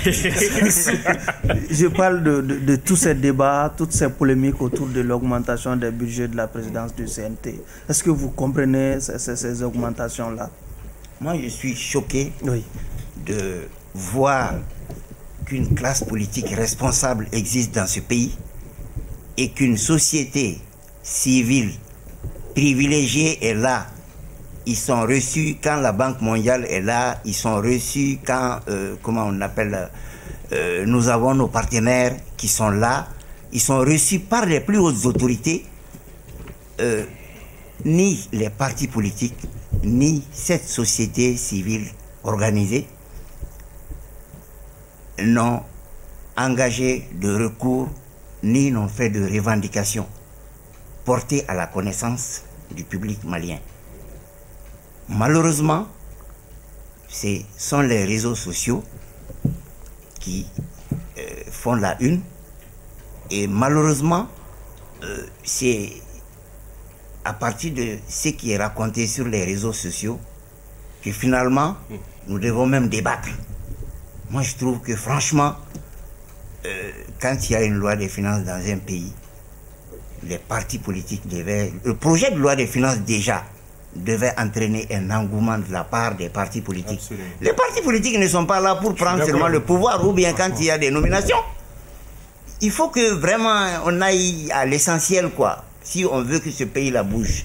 Je parle de, de, de tous ces débats, toutes ces polémiques autour de l'augmentation des budgets de la présidence du C N T. Est-ce que vous comprenez ces, ces, ces augmentations-là? Moi, je suis choqué oui. de voir qu'une classe politique responsable existe dans ce pays et qu'une société civile privilégiée est là. Ils sont reçus quand la Banque mondiale est là, ils sont reçus quand, euh, comment on appelle, euh, nous avons nos partenaires qui sont là, ils sont reçus par les plus hautes autorités, euh, ni les partis politiques, ni cette société civile organisée n'ont engagé de recours, ni n'ont fait de revendications portées à la connaissance du public malien. Malheureusement, ce sont les réseaux sociaux qui euh, font la une et malheureusement, euh, c'est à partir de ce qui est raconté sur les réseaux sociaux que finalement, nous devons même débattre. Moi, je trouve que franchement, euh, quand il y a une loi des finances dans un pays, les partis politiques devaient... Le projet de loi des finances déjà devait entraîner un engouement de la part des partis politiques. Absolument. Les partis politiques ne sont pas là pour prendre seulement le pouvoir ou bien quand il y a des nominations. Il faut que vraiment on aille à l'essentiel, quoi. si on veut que ce pays-là bouge.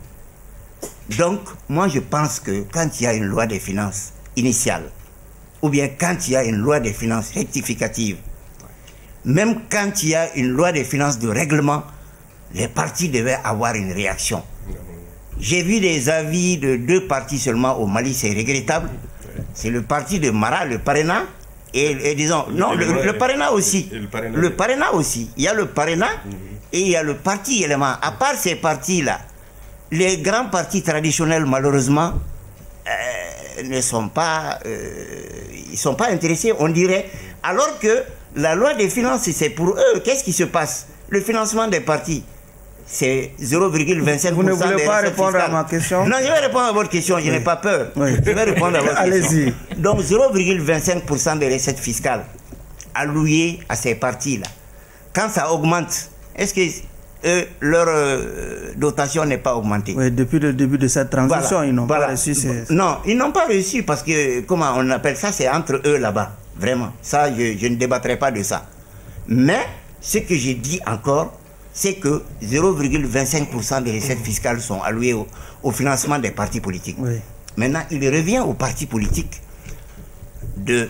Donc, moi je pense que quand il y a une loi des finances initiale, ou bien quand il y a une loi des finances rectificative, même quand il y a une loi des finances de règlement, les partis devaient avoir une réaction. J'ai vu des avis de deux partis seulement au Mali, c'est regrettable. C'est le parti de Mara, le Parena, et, et disons, non, le, le Parena aussi. Le Parena. le Parena aussi. Il y a le Parena et il y a le parti élément. À part ces partis-là, les grands partis traditionnels, malheureusement, euh, ne sont pas, euh, ils sont pas intéressés, on dirait. Alors que la loi des finances, c'est pour eux. Qu'est-ce qui se passe? Le financement des partis, c'est zéro virgule vingt-cinq pour cent. Vous ne voulez pas répondre à ma question? Non, je vais répondre à votre question, je oui. n'ai pas peur. Oui. Je vais répondre à votre question. Allez-y. Donc zéro virgule vingt-cinq pour cent des recettes fiscales allouées à ces partis-là. Quand ça augmente, est-ce que eux, leur euh, dotation n'est pas augmentée? Oui, depuis le début de cette transition, voilà. ils n'ont voilà. pas réussi. Non, ils n'ont pas réussi parce que, comment on appelle ça, c'est entre eux là-bas. Vraiment. Ça, je, je ne débattrai pas de ça. Mais, ce que j'ai dit encore, c'est que zéro virgule vingt-cinq pour cent des recettes fiscales sont allouées au, au financement des partis politiques. Oui. Maintenant, il revient aux partis politiques de,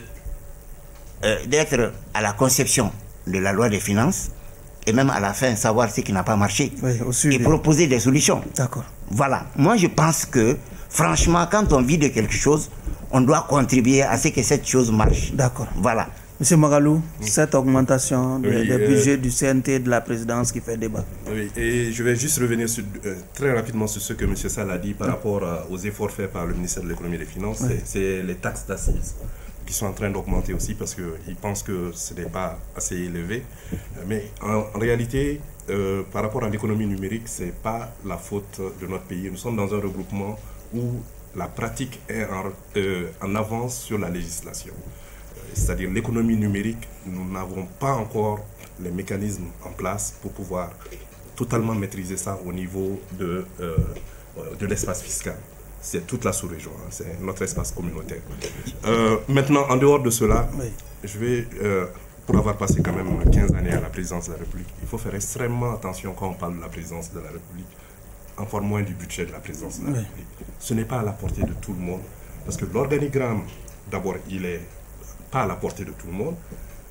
euh, d'être à la conception de la loi des finances et même à la fin savoir ce qui n'a pas marché oui, et proposer des solutions. D'accord. Voilà. Moi, je pense que, franchement, quand on vit de quelque chose, on doit contribuer à ce que cette chose marche. D'accord. Voilà. Monsieur Magalou, cette augmentation du oui, euh, budget du C N T de la présidence qui fait débat. Oui, et je vais juste revenir sur, euh, très rapidement sur ce que M. Sall a dit par oui. rapport à, aux efforts faits par le ministère de l'Économie et des Finances. Oui. C'est les taxes d'assises qui sont en train d'augmenter aussi parce qu'ils pensent que ce n'est pas assez élevé. Mais en, en réalité, euh, par rapport à l'économie numérique, ce n'est pas la faute de notre pays. Nous sommes dans un regroupement où la pratique est en, euh, en avance sur la législation. C'est-à-dire l'économie numérique, nous n'avons pas encore les mécanismes en place pour pouvoir totalement maîtriser ça au niveau de, euh, de l'espace fiscal. C'est toute la sous-région, hein, c'est notre espace communautaire. Euh, maintenant, en dehors de cela, oui. je vais, euh, pour avoir passé quand même quinze années à la présidence de la République, il faut faire extrêmement attention quand on parle de la présidence de la République, encore moins du budget de la présidence de la oui. République. Ce n'est pas à la portée de tout le monde, parce que l'organigramme, d'abord, il est pas à la portée de tout le monde.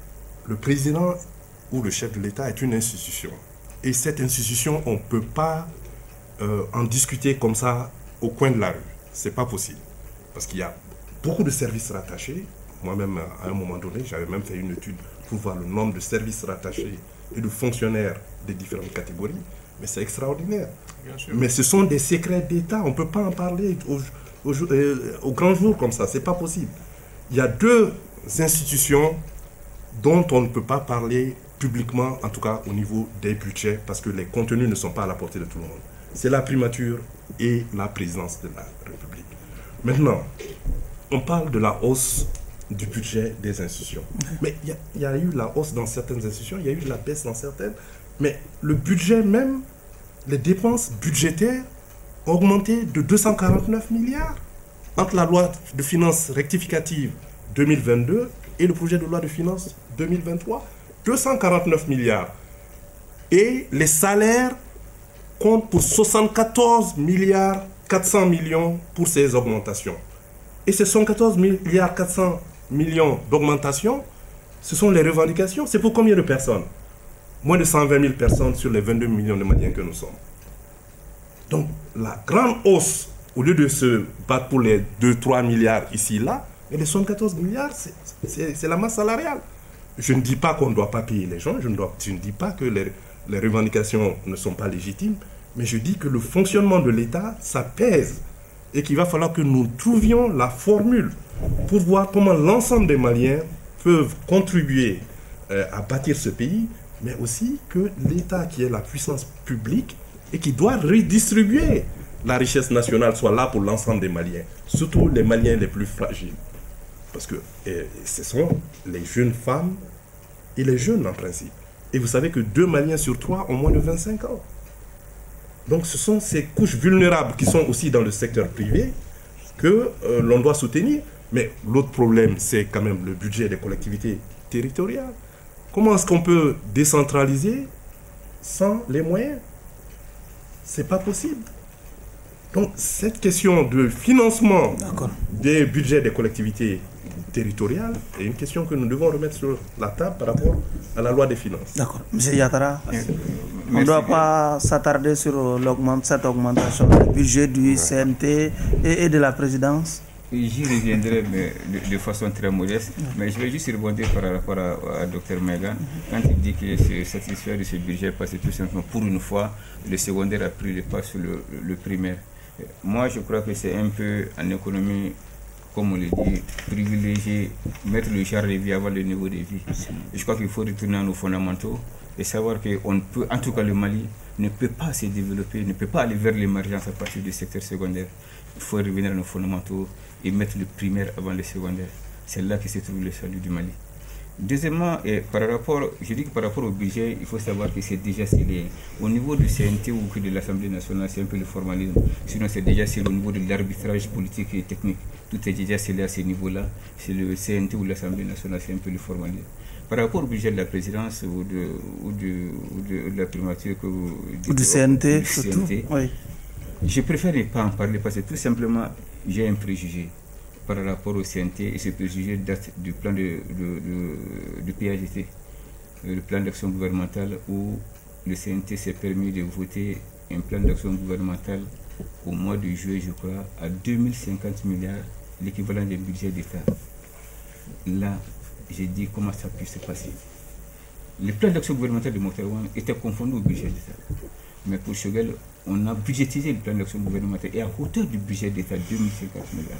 Le président ou le chef de l'État est une institution. Et cette institution, on ne peut pas euh, en discuter comme ça au coin de la rue. Ce n'est pas possible. Parce qu'il y a beaucoup de services rattachés. Moi-même, à un moment donné, j'avais même fait une étude pour voir le nombre de services rattachés et de fonctionnaires des différentes catégories. Mais c'est extraordinaire. Bien sûr. Mais ce sont des secrets d'État. On ne peut pas en parler au, au, euh, au grand jour comme ça. Ce n'est pas possible. Il y a deux institutions dont on ne peut pas parler publiquement, en tout cas au niveau des budgets, parce que les contenus ne sont pas à la portée de tout le monde. C'est la primature et la présidence de la République. Maintenant, on parle de la hausse du budget des institutions. Mais il y, y a eu la hausse dans certaines institutions, il y a eu la baisse dans certaines, mais le budget même, les dépenses budgétaires ont augmenté de deux cent quarante-neuf milliards entre la loi de finances rectificative deux mille vingt-deux et le projet de loi de finances deux mille vingt-trois, deux cent quarante-neuf milliards. Et les salaires comptent pour soixante-quatorze milliards quatre cents millions pour ces augmentations. Et ces soixante-quatorze milliards quatre cents millions d'augmentation, ce sont les revendications. C'est pour combien de personnes? Moins de cent vingt mille personnes sur les vingt-deux millions de Maliens que nous sommes. Donc la grande hausse, au lieu de se battre pour les deux à trois milliards ici là, et les soixante-quatorze milliards, c'est la masse salariale. Je ne dis pas qu'on ne doit pas payer les gens, je ne, dois, je ne dis pas que les, les revendications ne sont pas légitimes, mais je dis que le fonctionnement de l'État, ça pèse. Et qu'il va falloir que nous trouvions la formule pour voir comment l'ensemble des Maliens peuvent contribuer euh, à bâtir ce pays, mais aussi que l'État, qui est la puissance publique et qui doit redistribuer la richesse nationale, soit là pour l'ensemble des Maliens, surtout les Maliens les plus fragiles. Parce que et, ce sont les jeunes femmes et les jeunes en principe. Et vous savez que deux Maliens sur trois ont moins de vingt-cinq ans. Donc ce sont ces couches vulnérables qui sont aussi dans le secteur privé que euh, l'on doit soutenir. Mais l'autre problème, c'est quand même le budget des collectivités territoriales. Comment est-ce qu'on peut décentraliser sans les moyens? c'est pas possible. Donc, cette question de financement des budgets des collectivités territoriales est une question que nous devons remettre sur la table par rapport à la loi des finances. D'accord. M. Yatara, on ne doit pas s'attarder sur cette augmentation du budget du C N T et, et de la présidence. J'y reviendrai mais de, de façon très modeste, mmh. mais je vais juste rebondir par rapport à, à Dr Mega, quand il dit qu'il est satisfait de ce budget parce que tout simplement, pour une fois, le secondaire a pris le pas sur le, le primaire. Moi, je crois que c'est un peu en économie, comme on le dit, privilégier, mettre le genre de vie avant le niveau de vie. Je crois qu'il faut retourner à nos fondamentaux et savoir qu'on peut, en tout cas le Mali, ne peut pas se développer, ne peut pas aller vers l'émergence à partir du secteur secondaire. Il faut revenir à nos fondamentaux et mettre le primaire avant le secondaire. C'est là que se trouve le salut du Mali. Deuxièmement, et par rapport, je dis que par rapport au budget, il faut savoir que c'est déjà scellé. Au niveau du C N T ou de l'Assemblée nationale, c'est un peu le formalisme. Sinon, c'est déjà scellé au niveau de l'arbitrage politique et technique. Tout est déjà scellé à ce niveau-là. C'est le C N T ou l'Assemblée nationale, c'est un peu le formalisme. Par rapport au budget de la présidence ou de, ou de, ou de, de la primature que vous dites, ou du C N T, du C N T, surtout, oui. Je préfère ne pas en parler parce que tout simplement, j'ai un préjugé par rapport au C N T et ce préjugé date du plan de, de, de, de P A G T, le plan d'action gouvernementale où le C N T s'est permis de voter un plan d'action gouvernemental au mois de juillet, je crois, à deux mille cinquante milliards, l'équivalent du budget d'État. Là, j'ai dit comment ça peut se passer. Le plan d'action gouvernemental de Mokhtar Ouane était confondu au budget d'État. Mais pour Choguel, on a budgétisé le plan d'action gouvernemental et à hauteur du budget d'État, deux mille cinquante milliards.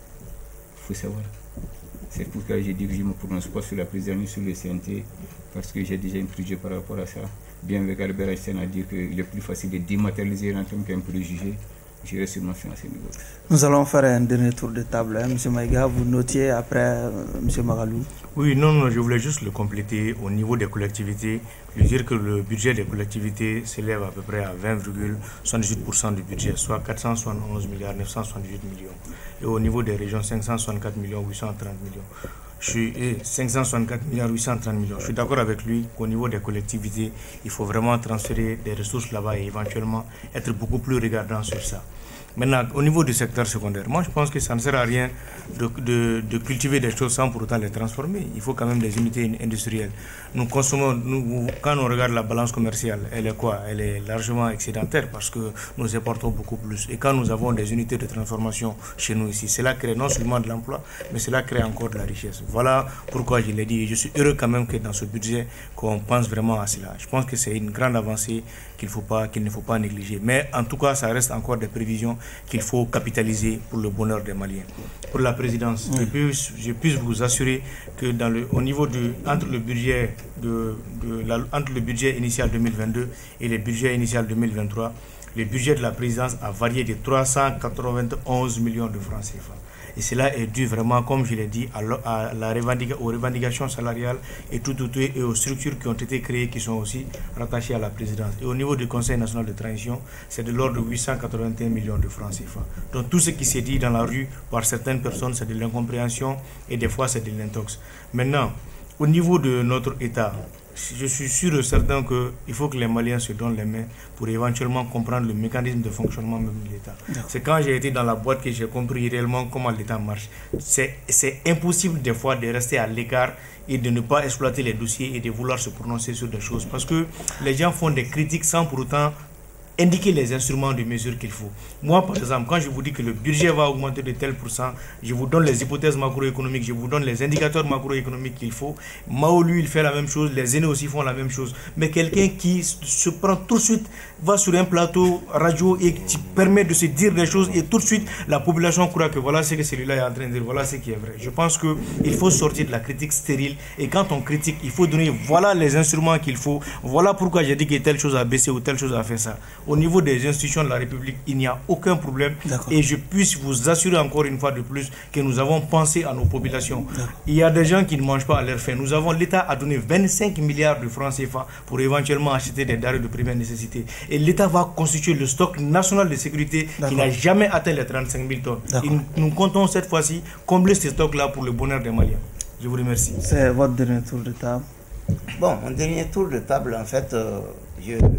Il faut savoir. C'est pourquoi j'ai dit que je ne me prononce pas sur la présidence sur le C N T, parce que j'ai déjà un préjugé par rapport à ça. Bien avec Albert Einstein a dit qu'il est plus facile de dématérialiser en tant qu'un préjugé. Je reste sur ma fin à ce niveau. Nous allons faire un dernier tour de table. Hein. M. Maïga, vous notiez après euh, M. Magalou. Oui, non, non, je voulais juste le compléter au niveau des collectivités. Je veux dire que le budget des collectivités s'élève à peu près à vingt virgule soixante-dix-huit pour cent du budget, soit quatre cent soixante-onze milliards neuf cent soixante-dix-huit millions. Et au niveau des régions, cinq cent soixante-quatre millions huit cent trente millions. Je suis eh, cinq cent soixante-quatre milliards huit cent trente millions. Je suis d'accord avec lui qu'au niveau des collectivités, il faut vraiment transférer des ressources là-bas et éventuellement être beaucoup plus regardant sur ça. Maintenant, au niveau du secteur secondaire, moi je pense que ça ne sert à rien de, de, de cultiver des choses sans pour autant les transformer. Il faut quand même des unités industrielles. Nous consommons, nous, quand on regarde la balance commerciale, elle est quoi? Elle est largement excédentaire parce que nous importons beaucoup plus. Et quand nous avons des unités de transformation chez nous ici, cela crée non seulement de l'emploi, mais cela crée encore de la richesse. Voilà pourquoi je l'ai dit. Et je suis heureux quand même que dans ce budget, qu'on pense vraiment à cela. Je pense que c'est une grande avancée qu'il faut pas, qu'il ne faut pas négliger. Mais en tout cas, ça reste encore des prévisions qu'il faut capitaliser pour le bonheur des Maliens. Pour la présidence, oui. je, puisse, je puisse vous assurer que dans le, au niveau de, entre le budget de, de la, entre le budget initial deux mille vingt-deux et le budget initial deux mille vingt-trois, le budget de la présidence a varié de trois cent quatre-vingt-onze millions de francs C F A. Et cela est dû vraiment, comme je l'ai dit, à la, à la revendica, aux revendications salariales et tout, tout, tout, et aux structures qui ont été créées, qui sont aussi rattachées à la présidence. Et au niveau du Conseil national de transition, c'est de l'ordre de huit cent quatre-vingt-un millions de francs C F A. Donc tout ce qui s'est dit dans la rue par certaines personnes, c'est de l'incompréhension et des fois c'est de l'intox. Maintenant, au niveau de notre État, je suis sûr et certain qu'il faut que les Maliens se donnent les mains pour éventuellement comprendre le mécanisme de fonctionnement même de l'État. C'est quand j'ai été dans la boîte que j'ai compris réellement comment l'État marche. C'est impossible des fois de rester à l'écart et de ne pas exploiter les dossiers et de vouloir se prononcer sur des choses. Parce que les gens font des critiques sans pour autant indiquer les instruments de mesure qu'il faut. Moi, par exemple, quand je vous dis que le budget va augmenter de tel pourcent, je vous donne les hypothèses macroéconomiques, je vous donne les indicateurs macroéconomiques qu'il faut. Mao, lui, il fait la même chose, les aînés aussi font la même chose. Mais quelqu'un qui se prend tout de suite, va sur un plateau radio et qui permet de se dire des choses et tout de suite, la population croit que voilà ce que celui-là est en train de dire, voilà ce qui est vrai. Je pense qu'il faut sortir de la critique stérile et quand on critique, il faut donner voilà les instruments qu'il faut, voilà pourquoi j'ai dit que telle chose a baissé ou telle chose a fait ça. Au niveau des institutions de la République, il n'y a aucun problème et je puisse vous assurer encore une fois de plus que nous avons pensé à nos populations. Il y a des gens qui ne mangent pas à leur faim. Nous avons, l'État a donné vingt-cinq milliards de francs C F A pour éventuellement acheter des denrées de première nécessité. Et l'État va constituer le stock national de sécurité qui n'a jamais atteint les trente-cinq mille tonnes. Et nous, nous comptons cette fois-ci combler ce stock-là pour le bonheur des Maliens. Je vous remercie. C'est votre dernier tour de table. Bon, mon dernier tour de table, en fait, euh, je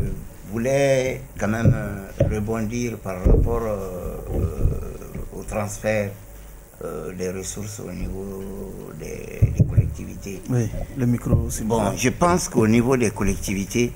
voulais quand même euh, rebondir par rapport euh, euh, au transfert euh, des ressources au niveau des, des collectivités. Oui, le micro aussi. Bon, je pense qu'au niveau des collectivités,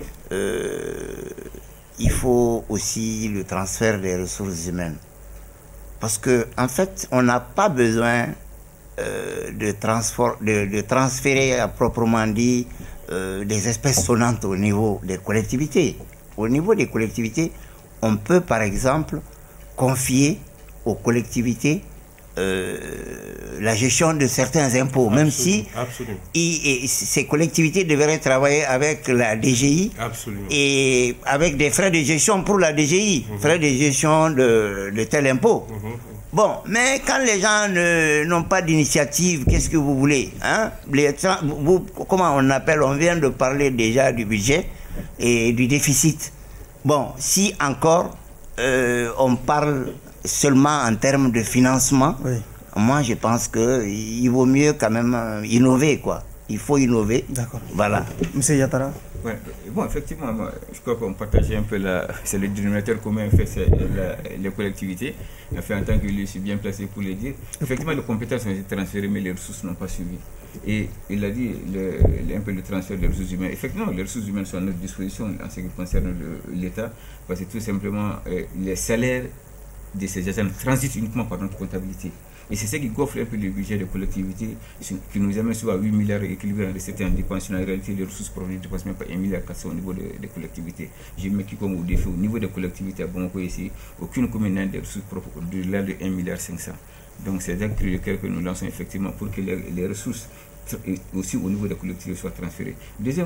euh, il faut aussi le transfert des ressources humaines. Parce que en fait, on n'a pas besoin euh, de, de, de transférer à proprement dit euh, des espèces sonnantes au niveau des collectivités. Au niveau des collectivités, on peut par exemple confier aux collectivités euh, la gestion de certains impôts, absolument, même si y, y, ces collectivités devraient travailler avec la D G I absolument. Et avec des frais de gestion pour la D G I, mmh. frais de gestion de, de tel impôt. Mmh. Bon, mais quand les gens n'ont pas d'initiative, qu'est-ce que vous voulez, hein? Les, vous, comment on appelle? On vient de parler déjà du budget et du déficit. Bon, si encore euh, on parle seulement en termes de financement, oui. Moi je pense qu'il vaut mieux quand même innover, quoi. Il faut innover. D'accord. Voilà. Monsieur Yatara. Ouais. Bon, effectivement, moi, je crois qu'on partageait un peu la, c'est le dénominateur commun, en fait, c'est la, les collectivités. Enfin, en tant que je suis bien placé pour le dire. Effectivement, les compétences ont été transférées, mais les ressources n'ont pas suivi. Et il a dit le, le, un peu le transfert des ressources humaines. Effectivement, les ressources humaines sont à notre disposition en ce qui concerne l'État, parce que tout simplement, euh, les salaires de ces agents transitent uniquement par notre comptabilité. Et c'est ce qui gonfle un peu le budget des collectivités, qui nous amène souvent à huit milliards équilibrés en recettes et en dépenses. En réalité, les ressources provenant ne dépassent même pas un milliard quatre cents au niveau des, des collectivités. Je mets qui comme au défi au niveau des collectivités à Bamako ici, aucune commune n'a des ressources propres au-delà de un milliard cinq cents. Donc c'est un cri de cœur que nous lançons effectivement pour que les, les ressources aussi au niveau des collectivités soient transférées. Deuxième,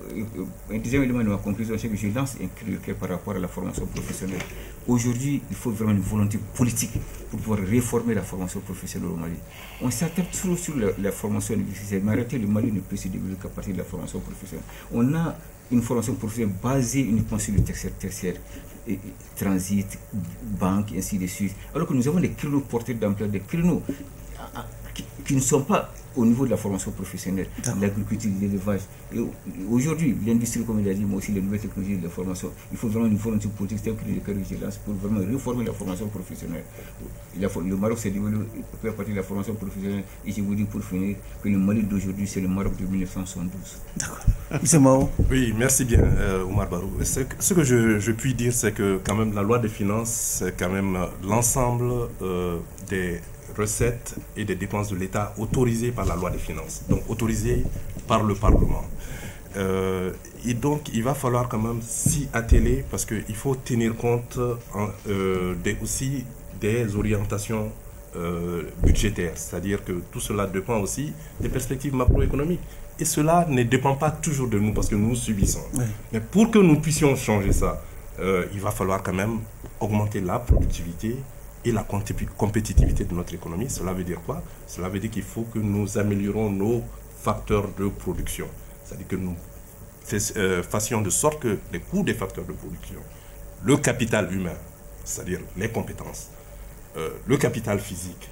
un deuxième élément de ma conclusion, c'est que je lance un cri de cœur par rapport à la formation professionnelle. Aujourd'hui, il faut vraiment une volonté politique pour pouvoir réformer la formation professionnelle au Mali. On s'attarde trop sur la, la formation universitaire, mais en réalité, le Mali ne peut se développer qu'à partir de la formation professionnelle. On a une formation professionnelle basée uniquement sur le tertiaire, et, et, transit, banque, ainsi de suite. Alors que nous avons des créneaux portés d'emploi, des créneaux qui, qui ne sont pas au niveau de la formation professionnelle, l'agriculture, l'élevage. Aujourd'hui, l'industrie, comme il a dit, mais aussi les nouvelles technologies de la formation, il faut vraiment une volonté politique, c'est un cri de cœur que je lance pour vraiment réformer la formation professionnelle. La, le Maroc s'est développé à partir de la formation professionnelle, et je vous dis pour finir que le Mali d'aujourd'hui, c'est le Maroc de mille neuf cent soixante-douze. D'accord. Monsieur Mao. Oui, merci bien, euh, Omar Barou. Ce que je, je puis dire, c'est que quand même la loi des finances, c'est quand même l'ensemble euh, des recettes et des dépenses de l'État autorisées par la loi des finances, donc autorisées par le Parlement. Euh, et donc, il va falloir quand même s'y atteler parce qu'il faut tenir compte hein, euh, des, aussi des orientations euh, budgétaires, c'est-à-dire que tout cela dépend aussi des perspectives macroéconomiques. Et cela ne dépend pas toujours de nous parce que nous subissons. Oui. Mais pour que nous puissions changer ça, euh, il va falloir quand même augmenter la productivité et la compétitivité de notre économie. Cela veut dire quoi? Cela veut dire qu'il faut que nous améliorons nos facteurs de production. C'est-à-dire que nous fassions de sorte que les coûts des facteurs de production, le capital humain, c'est-à-dire les compétences, euh, le capital physique,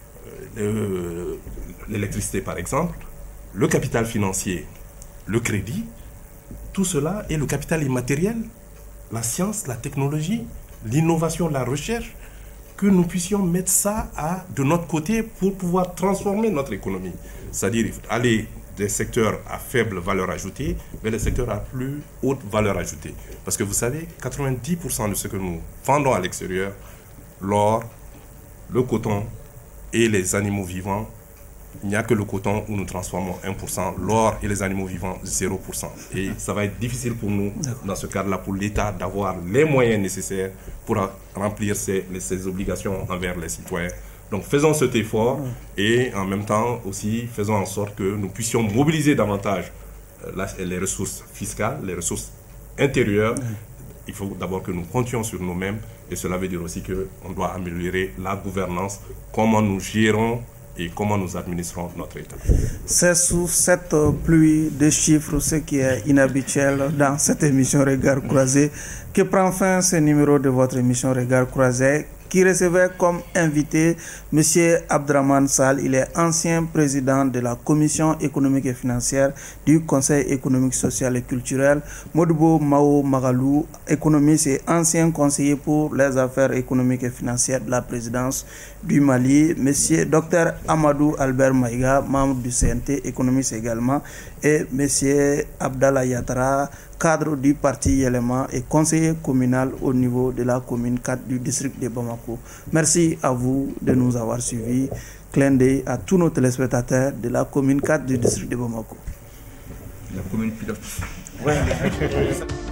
euh, l'électricité par exemple, le capital financier, le crédit, tout cela et le capital immatériel, la science, la technologie, l'innovation, la recherche, que nous puissions mettre ça à, de notre côté pour pouvoir transformer notre économie. C'est-à-dire aller des secteurs à faible valeur ajoutée vers des secteurs à plus haute valeur ajoutée. Parce que vous savez, quatre-vingt-dix pour cent de ce que nous vendons à l'extérieur, l'or, le coton et les animaux vivants, il n'y a que le coton où nous transformons un pour cent, l'or et les animaux vivants zéro pour cent. Et ça va être difficile pour nous, dans ce cadre-là, pour l'État d'avoir les moyens nécessaires pour remplir ses, ses obligations envers les citoyens. Donc faisons cet effort et en même temps aussi faisons en sorte que nous puissions mobiliser davantage les ressources fiscales, les ressources intérieures. Il faut d'abord que nous comptions sur nous-mêmes et cela veut dire aussi qu'on doit améliorer la gouvernance, comment nous gérons et comment nous administrons notre État. C'est sous cette pluie de chiffres, ce qui est inhabituel dans cette émission Regard Croisé, que prend fin ce numéro de votre émission Regard Croisé qui recevait comme invité M. Abdraman Sall. Il est ancien président de la Commission économique et financière du Conseil économique, social et culturel. Modibo Mao Magalou, économiste et ancien conseiller pour les affaires économiques et financières de la présidence du Mali. M. Dr Amadou Albert Maïga, membre du C N T, économiste également. Et M. Abdallah Yatara, cadre du parti Yéléma et conseiller communal au niveau de la commune quatre du district de Bamako. Merci à vous de nous avoir suivis. Clin d'œil à tous nos téléspectateurs de la commune quatre du district de Bamako. La commune pilote. Ouais.